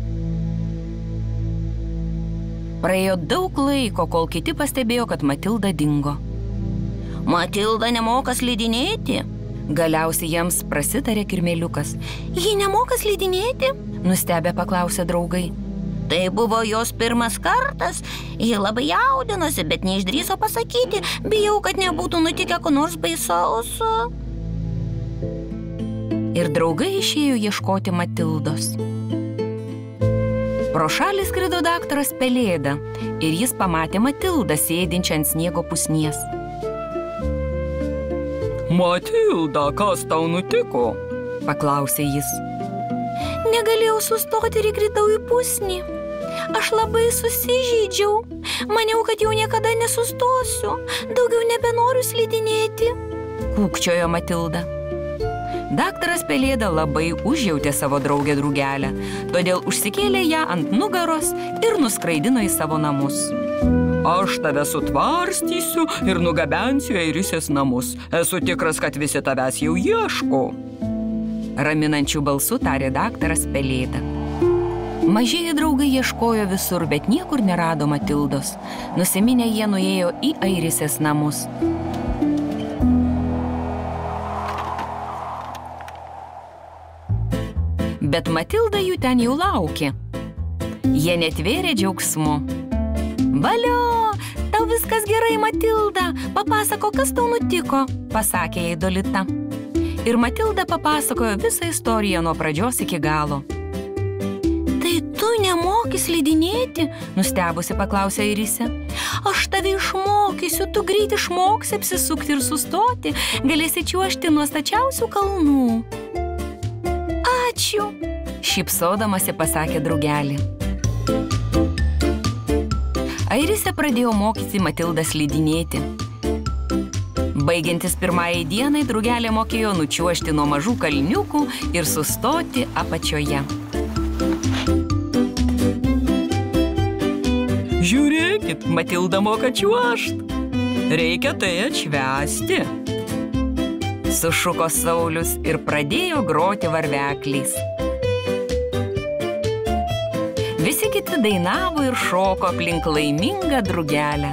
S3: Praėjo daug laiko, kol kiti pastebėjo, kad Matilda dingo. Matilda nemoka slidinėti? Galiausiai jiems prasitarė kirmėliukas. Ji nemoka slidinėti? Nustebę paklausė draugai. Tai buvo jos pirmas kartas. Ji labai jaudinosi, bet neišdrįso pasakyti. Bijau, kad nebūtų nutikę ko nors baisaus. Ir draugai išėjo ieškoti Matildos. Pro šalį skrido daktaras Pelėda ir jis pamatė Matildą sėdinčią ant sniego pusnies.
S4: Matilda, kas tau nutiko?
S3: Paklausė jis. Negalėjau sustoti ir įkritau į pusnį. Aš labai susižeidžiau. Maniau, kad jau niekada nesustosiu. Daugiau nebenoriu slidinėti. Kūkčiojo Matilda. Daktaras Pelėda labai užjautė savo draugę Drugelę, todėl užsikėlė ją ant nugaros ir nuskraidino į savo namus.
S4: Aš tave sutvarstysiu ir nugabensiu į Airisės namus. Esu tikras, kad visi tavęs jau ieško.
S3: Raminančių balsų tarė daktaras Pelėda. Mažieji draugai ieškojo visur, bet niekur nerado Matildos. Nusiminę jie nuėjo į Airisės namus. Bet Matilda jų ten jau laukė. Jie netvėrė džiaugsmu. Valio, tau viskas gerai, Matilda. Papasako, kas tau nutiko, pasakė jai Dolita. Ir Matilda papasakojo visą istoriją nuo pradžios iki galo. Tai tu nemoki slidinėti? Nustebusi paklausė Airisė. Aš tave išmokysiu, tu greit išmoksi apsisukti ir sustoti. Galėsi čiuožti nuo stačiausių kalnų. Ačiū, šypsodamasi pasakė draugelį. Airisė pradėjo mokyti Matildą slidinėti. Baigiantis pirmajai dienai, draugelė mokėjo nučiuožti nuo mažų kalniukų ir sustoti apačioje.
S4: Žiūrėkit, Matilda moka čiuožt. Reikia tai atšvęsti.
S3: Sušuko Saulius ir pradėjo groti varvekliais. Visi kiti dainavo ir šoko aplink laimingą drugelę.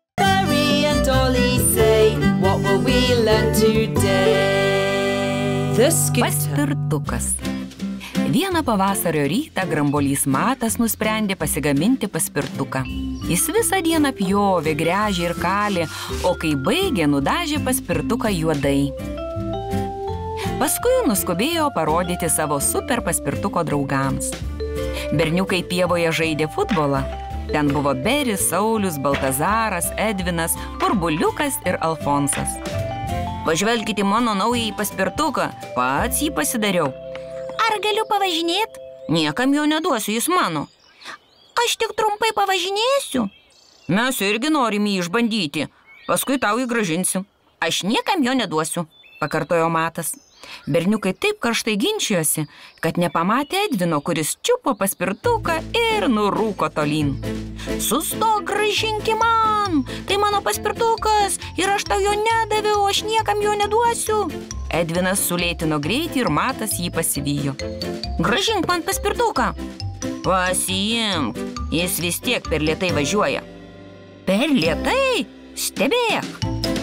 S1: Mary and Dolly say, what will we learn today?
S3: Paspirtukas. Vieną pavasario rytą grambolys Matas nusprendė pasigaminti paspirtuką. Jis visą dieną pjovė, gręžė ir kalė, o kai baigė, nudažė paspirtuką juodai. Paskui nuskubėjo parodyti savo super paspirtuko draugams. Berniukai pievoje žaidė futbolą. Ten buvo Beris, Saulius, Baltazaras, Edvinas, Burbuliukas ir Alfonsas. Pažvelkite mano naująjį paspirtuką, pats jį pasidariau.
S5: Ar galiu pavažinėti?
S3: Niekam jo neduosiu, jis mano.
S5: Aš tik trumpai pavažinėsiu.
S3: Mes irgi norim jį išbandyti, paskui tau jį grąžinsiu.
S5: Aš niekam jo neduosiu,
S3: pakartojo Matas. Berniukai taip karštai ginčijosi, kad nepamatė Edvino, kuris čiupo paspirtuką ir nurūko tolyn.
S5: Sustok, grąžinki man, tai mano paspirtukas ir aš tau jo nedaviau, aš niekam jo neduosiu.
S3: Edvinas sulėtino greitį ir Matas jį pasivijo.
S5: Grąžink man paspirtuką.
S3: Pasiimk, jis vis tiek per lėtai važiuoja.
S5: Per lėtai? Stebėk.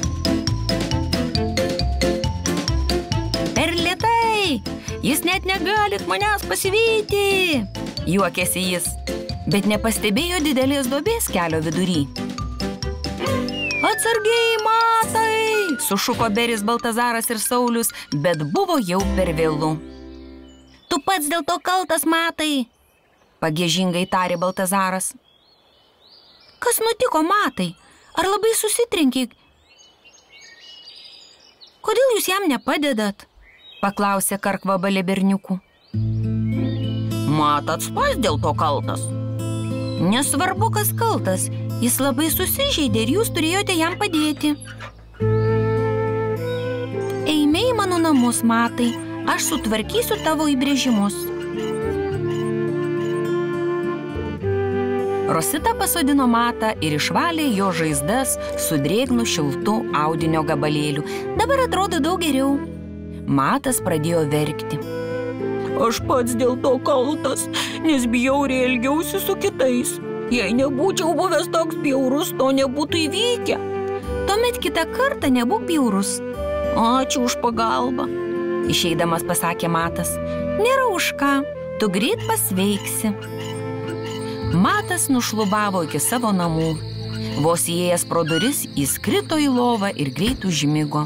S3: Per lėtai, jis net negalit manęs pasivyti, juokėsi jis, bet nepastebėjo didelės duobės kelio vidury. Atsargiai, Matai, sušuko Beris, Baltazaras ir Saulius, bet buvo jau per vėlu.
S5: Tu pats dėl to kaltas, Matai,
S3: pagiežingai tarė Baltazaras.
S5: Kas nutiko, Matai? Ar labai susitrenkei?
S3: Kodėl jūs jam nepadedat? Paklausė karkvabalė berniukų.
S5: Matats pats dėl to kaltas.
S3: Nesvarbu, kas kaltas, jis labai susižeidė ir jūs turėjote jam padėti. Eime į mano namus, Matai, aš sutvarkysiu tavo įbrėžimus. Rosita pasodino Matą ir išvalė jo žaizdas su drėgnu šiltu audinio gabalėliu. Dabar atrodo daug geriau. Matas pradėjo verkti.
S4: Aš pats dėl to kaltas, nes bjauriai elgiausi su kitais. Jei nebūčiau buvęs toks bjaurus, to nebūtų įvykę.
S3: Tuomet kitą kartą nebūk bjaurus.
S4: Ačiū už pagalbą,
S3: išeidamas pasakė Matas. Nėra už ką, tu greit pasveiksi. Matas nušlubavo iki savo namų. Vos įėjęs pro duris, jis krito į lovą ir greit užmigo.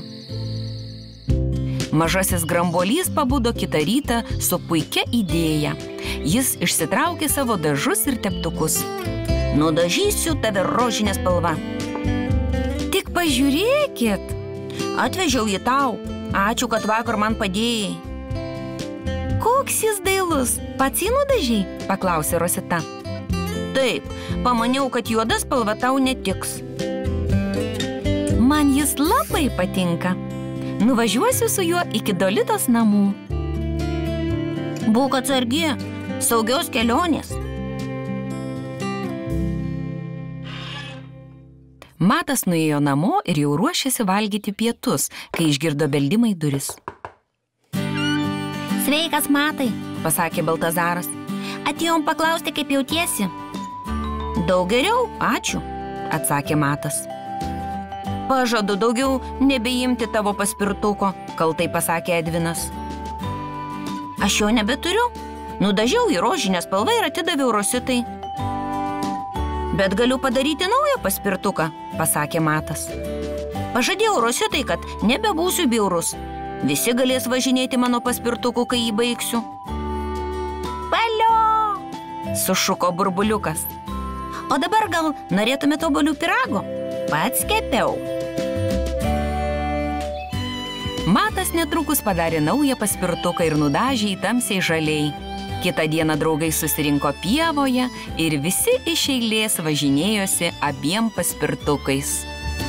S3: Mažasis grambolys pabudo kitą rytą su puikia idėja. Jis išsitraukė savo dažus ir teptukus.
S5: Nudažysiu tave rožinė spalva.
S3: Tik pažiūrėkit.
S5: Atvežiau jį tau. Ačiū, kad vakar man padėjai.
S3: Koks jis dailus. Pats jį nudažei? Paklausė Rosita.
S5: Taip, pamaniau, kad juoda spalva tau netiks.
S3: Man jis labai patinka. Nuvažiuosiu su juo iki Dolitos namų.
S5: Būk atsargi, saugios kelionės.
S3: Matas nuėjo namo ir jau ruošėsi valgyti pietus, kai išgirdo beldimą į duris.
S5: Sveikas, Matai,
S3: pasakė Baltazaras.
S5: Atėjom paklausti, kaip jautiesi.
S3: Daug geriau, ačiū, atsakė Matas.
S5: Pažadu daugiau nebeimti tavo paspirtuko, kaltai pasakė Edvinas. Aš jo nebeturiu. Nudažiau į rožinę spalvą ir atidaviau Rositai. Bet galiu padaryti naują paspirtuką, pasakė Matas. Pažadėjau Rositai, kad nebebūsiu bjaurus. Visi galės važinėti mano paspirtuku, kai jį baigsiu.
S3: Valio! Sušuko Burbuliukas.
S5: O dabar gal norėtumėte obuolių pyrago? Pats kepiau.
S3: Matas netrukus padarė naują paspirtuką ir nudažė jį tamsiai žaliai. Kitą dieną draugai susirinko pievoje ir visi iš eilės važinėjosi abiem paspirtukais.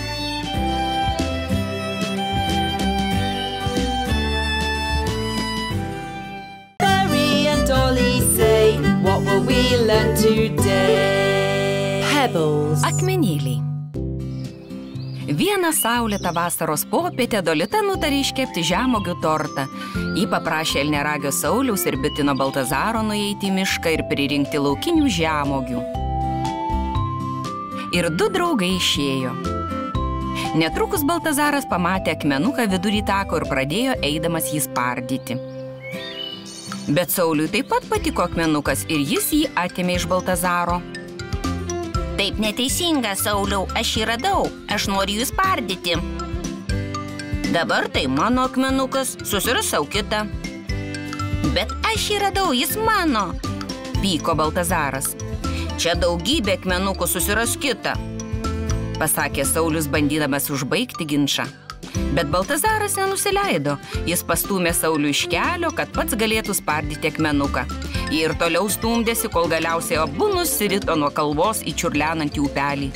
S1: Mary and Dolly say, what will we learn today? Pebbles.
S3: Akmenėliai. Vieną saulėtą vasaros popietę Dolita nutarė iškepti žemuogių tortą. Ji paprašė elniaragio Sauliaus ir bitino Baltazaro nueiti į mišką ir pririnkti laukinių žemuogių. Ir du draugai išėjo. Netrukus Baltazaras pamatė akmenuką vidury tako ir pradėjo eidamas jį spardyti. Bet Sauliui taip pat patiko akmenukas ir jis jį atėmė iš Baltazaro.
S5: Taip neteisinga, Sauliau, aš jį radau, aš noriu jį spardyti. Dabar tai mano akmenukas, susirasau kitą. Bet aš jį radau, jis mano, pyko Baltazaras. Čia daugybė akmenukų, susiras kitą, pasakė Saulius, bandydamas užbaigti ginčą. Bet Baltazaras nenusileido. Jis pastūmė Saulių iš kelio, kad pats galėtų spardyti akmenuką. Jie ir toliau stumdėsi, kol galiausiai abu nusirito nuo kalvos į čiurlenantį upelį.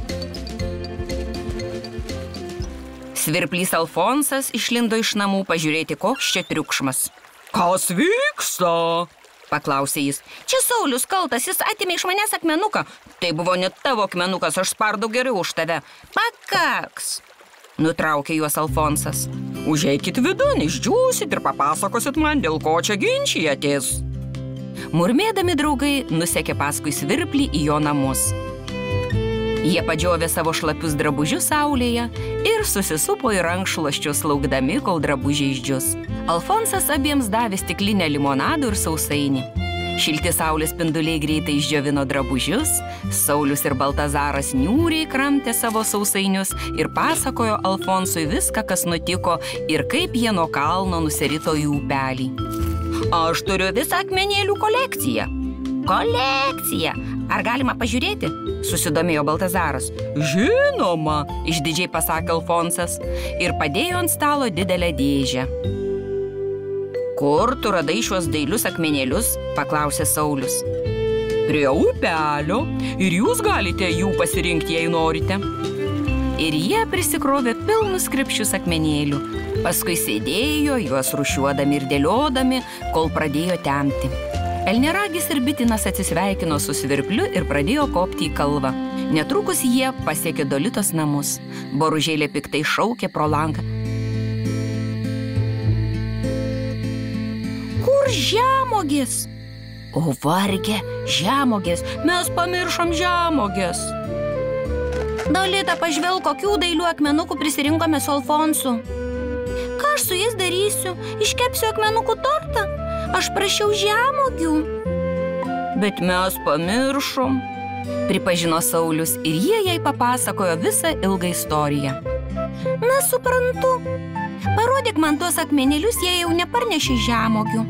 S5: Svirplys Alfonsas išlindo iš namų pažiūrėti, koks čia triukšmas.
S4: Kas vyksta?
S3: Paklausė jis.
S5: Čia Saulius kaltas, jis atėmė iš manęs akmenuką.
S3: Tai buvo net tavo akmenukas, aš spardau geriau už tave.
S5: Pakaks,
S3: nutraukė juos Alfonsas.
S4: Užeikit vidun, išdžiūsit ir papasakosit man, dėl ko čia ginčijatės.
S3: Murmėdami draugai nusekė paskui Svirplį į jo namus. Jie padžiovė savo šlapius drabužius saulėje ir susisupo į rankšluosčius, laukdami, kol drabužiai išdžius. Alfonsas abiems davė stiklinę limonadų ir sausainį. Šilti saulės spinduliai greitai išdžiovino drabužius, Saulius ir Baltazaras niūriai kramtė savo sausainius ir pasakojo Alfonsui viską, kas nutiko ir kaip jie nuo kalno nusirito į upelį.
S5: Aš turiu visą akmenėlių kolekciją. Kolekcija! Ar galima pažiūrėti?
S3: Susidomėjo Baltazaras.
S4: Žinoma,
S3: išdidžiai pasakė Alfonsas ir padėjo ant stalo didelę dėžę. Kur tu radai šiuos dailius akmenėlius? Paklausė Saulius.
S4: Prie upelio ir jūs galite jų pasirinkti, jei norite.
S3: Ir jie prisikrovė pilnus krepšius akmenėlių. Paskui sėdėjo, juos rūšiuodami ir dėliodami, kol pradėjo temti. Elniaragis ir Bitinas atsisveikino su Svirpliu ir pradėjo kopti į kalvą. Netrukus jie pasiekė Dolitos namus. Boružėlė piktai šaukė pro langą.
S5: Kur žemuogės?
S3: O varge, žemuogės, mes pamiršom žemuogės.
S5: Dolita, pažvelk, kokių dailių akmenukų prisirinkome su Alfonsu. Ką aš su jais darysiu? Iškepsiu akmenukų tortą? Aš prašiau žemuogių.
S3: Bet mes pamiršom, pripažino Saulius ir jie jai papasakojo visą ilgą istoriją.
S5: Na, suprantu. Parodyk man tuos akmenėlius, jie jau neparnešė žemuogių.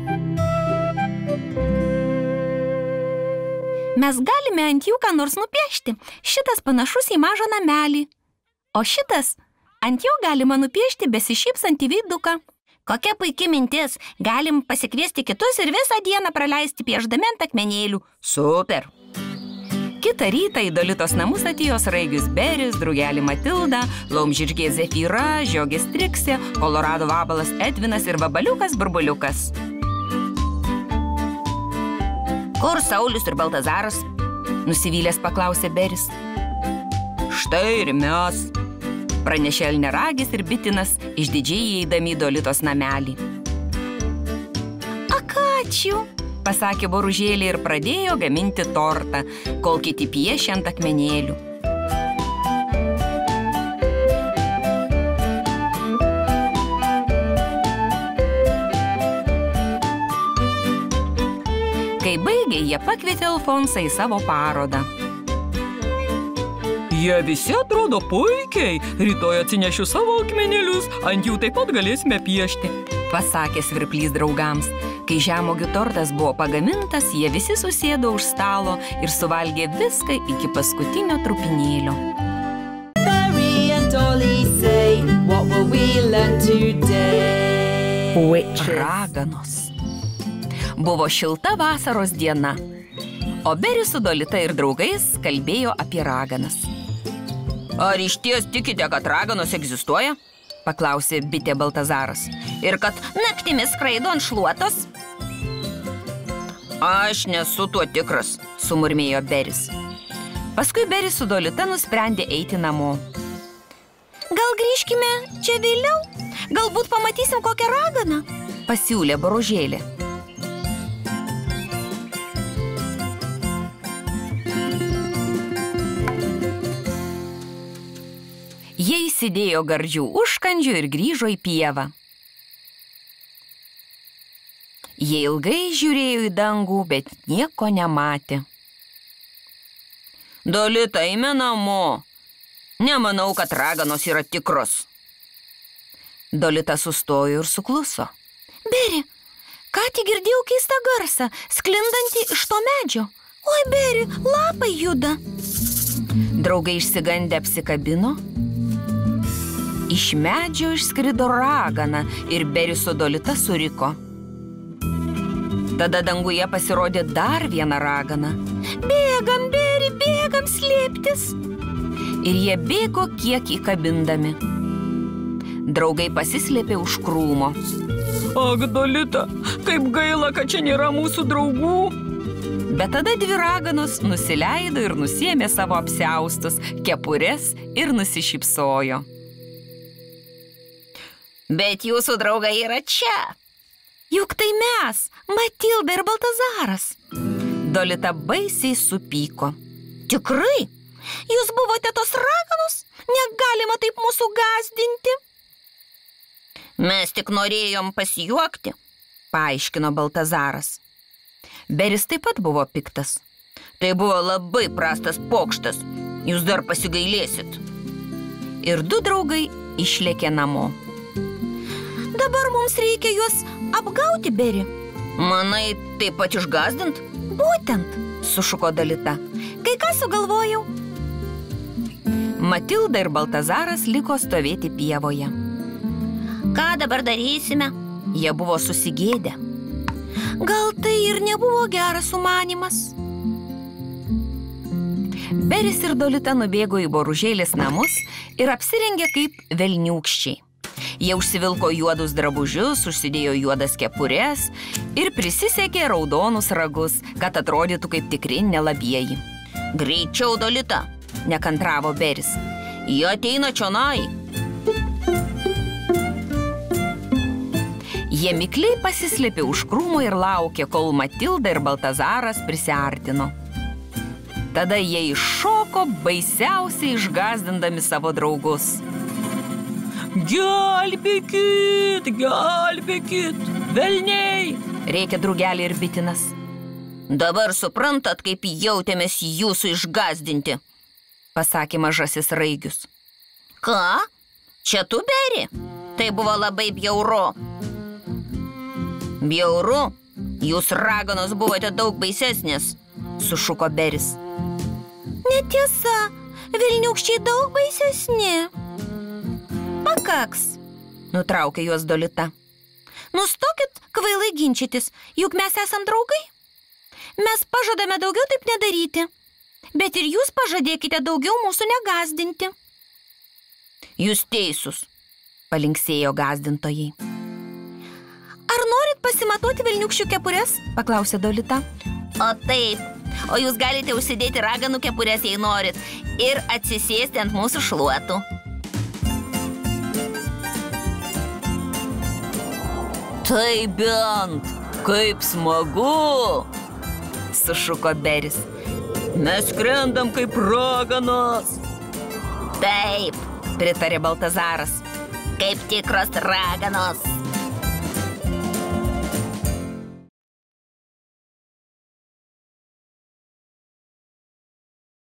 S5: Mes galime ant jų ką nors nupiešti. Šitas panašus į mažą namelį. O šitas, ant jo galima nupiešti besišypsantį veiduką. Kokia puiki mintis. Galim pasikviesti kitus ir visą dieną praleisti piešdami ant akmenėlių.
S3: Super. Kitą rytą į Dolitos namus atėjo sraigis Beris, drugelį Matilda, laumžirgė Zefyra, žiogės Triksė, kolorado vabalas Edvinas ir vabaliukas Burbuliukas.
S5: Kur Saulius ir Baltazaras?
S3: Nusivylęs paklausė Beris.
S4: Štai ir mes,
S3: pranešė Elniaragis ir Bitinas, išdidžiai įeidami į Dolitos namelį.
S5: Ak, ačiū,
S3: pasakė Boružėlė ir pradėjo gaminti tortą, kol kiti piešė ant akmenėlių. Kai baigė, jie pakvietė Alfonsą į savo parodą.
S4: Jie visi atrodo puikiai. Rytoj atsinešiu savo akmenėlius, ant jų taip pat galėsime piešti,
S3: pasakė Svirplys draugams. Kai žemuogių tortas buvo pagamintas, jie visi susėdo už stalo ir suvalgė viską iki paskutinio trupinėlio.
S1: Barry and Dolly say, what will we learn today?
S3: Raganos. Buvo šilta vasaros diena, o Beris su Dolita ir draugais kalbėjo apie raganas.
S5: Ar išties tikite, kad raganos egzistuoja?
S3: Paklausė bitė Baltazaras.
S5: Ir kad naktimis skraido ant šluotos?
S3: Aš nesu tuo tikras, sumurmėjo Beris. Paskui Beris su Dolita nusprendė eiti namo.
S5: Gal grįžkime čia vėliau? Galbūt pamatysim kokią raganą?
S3: Pasiūlė Boružėlė. Jie įsidėjo gardžių užkandžių ir grįžo į pievą. Jie ilgai žiūrėjo į dangų, bet nieko nematė.
S5: Dolita, eime namo. Nemanau, kad raganos yra tikros.
S3: Dolita sustojo ir sukluso.
S5: Beri, ką tik girdėjau keistą garsą, sklindantį iš to medžio. Oi, Beri, lapai juda.
S3: Draugai išsigandę apsikabino. Iš medžio išskrido ragana ir Beris su Dolita suriko. Tada danguje pasirodė dar viena ragana.
S5: Bėgam, Beri, bėgam slėptis.
S3: Ir jie bėgo kiek įkabindami. Draugai pasislėpė už krūmo.
S4: Ak, Dolita, kaip gaila, kad čia nėra mūsų draugų.
S3: Bet tada dvi raganos nusileido ir nusiėmė savo apsiaustus, kepures ir nusišypsojo.
S5: Bet jūsų draugai yra čia.
S3: Juk tai mes, Matilda ir Baltazaras. Dolita baisiai supyko.
S5: Tikrai? Jūs buvote tos raganos? Negalima taip mūsų gąsdinti. Mes tik norėjom pasijuokti,
S3: paaiškino Baltazaras. Beris taip pat buvo piktas.
S5: Tai buvo labai prastas pokštas. Jūs dar pasigailėsit.
S3: Ir du draugai išlėkė namo.
S5: Dabar mums reikia juos apgauti, Beri. Manai, taip pat išgąsdint?
S3: Būtent, sušuko Dolita.
S5: Kai ką sugalvojau.
S3: Matilda ir Baltazaras liko stovėti pievoje.
S5: Ką dabar darysime?
S3: Jie buvo susigėdę.
S5: Gal tai ir nebuvo geras sumanymas?
S3: Beris ir Dolita nubėgo į Boružėlės namus ir apsirengė kaip velniūkščiai. Jie užsivilko juodus drabužius, užsidėjo juodas kepures ir prisisegė raudonus ragus, kad atrodytų kaip tikri nelabieji.
S5: Greičiau, Dolita,
S3: nekantravo Beris.
S5: Jie ateina čionai.
S3: Jie mikliai pasislėpė už krūmo ir laukė, kol Matilda ir Baltazaras prisiartino. Tada jie iššoko, baisiausiai išgąsdindami savo draugus.
S4: Gelbėkit, gelbėkit, velniai!
S3: Rėkė Drugelį ir Bitinas.
S5: Dabar suprantat, kaip jautėmės jūsų išgąsdinti,
S3: pasakė mažasis Raigius.
S5: Ką? Čia tu, Beri? Tai buvo labai bjauru. Bjauru? Jūs raganos buvote daug baisesnės,
S3: sušuko Beris.
S5: Netiesa, velniūkščiai daug baisesni.
S3: Pakaks, nutraukė juos Dolita.
S5: Nustokit kvailai ginčytis, juk mes esam draugai. Mes pažadame daugiau taip nedaryti, bet ir jūs pažadėkite daugiau mūsų negąsdinti.
S3: Jūs teisus, palinksėjo gąsdintojai.
S5: Ar norit pasimatuoti velniūkščių kepures?
S3: Paklausė Dolita.
S5: O taip, o jūs galite užsidėti raganų kepures, jei norit, ir atsisėsti ant mūsų šluotų.
S3: Tai bent, kaip smagu, sušuko Beris.
S4: Mes skrendam kaip raganos.
S5: Taip,
S3: pritarė Baltazaras.
S5: Kaip tikros raganos.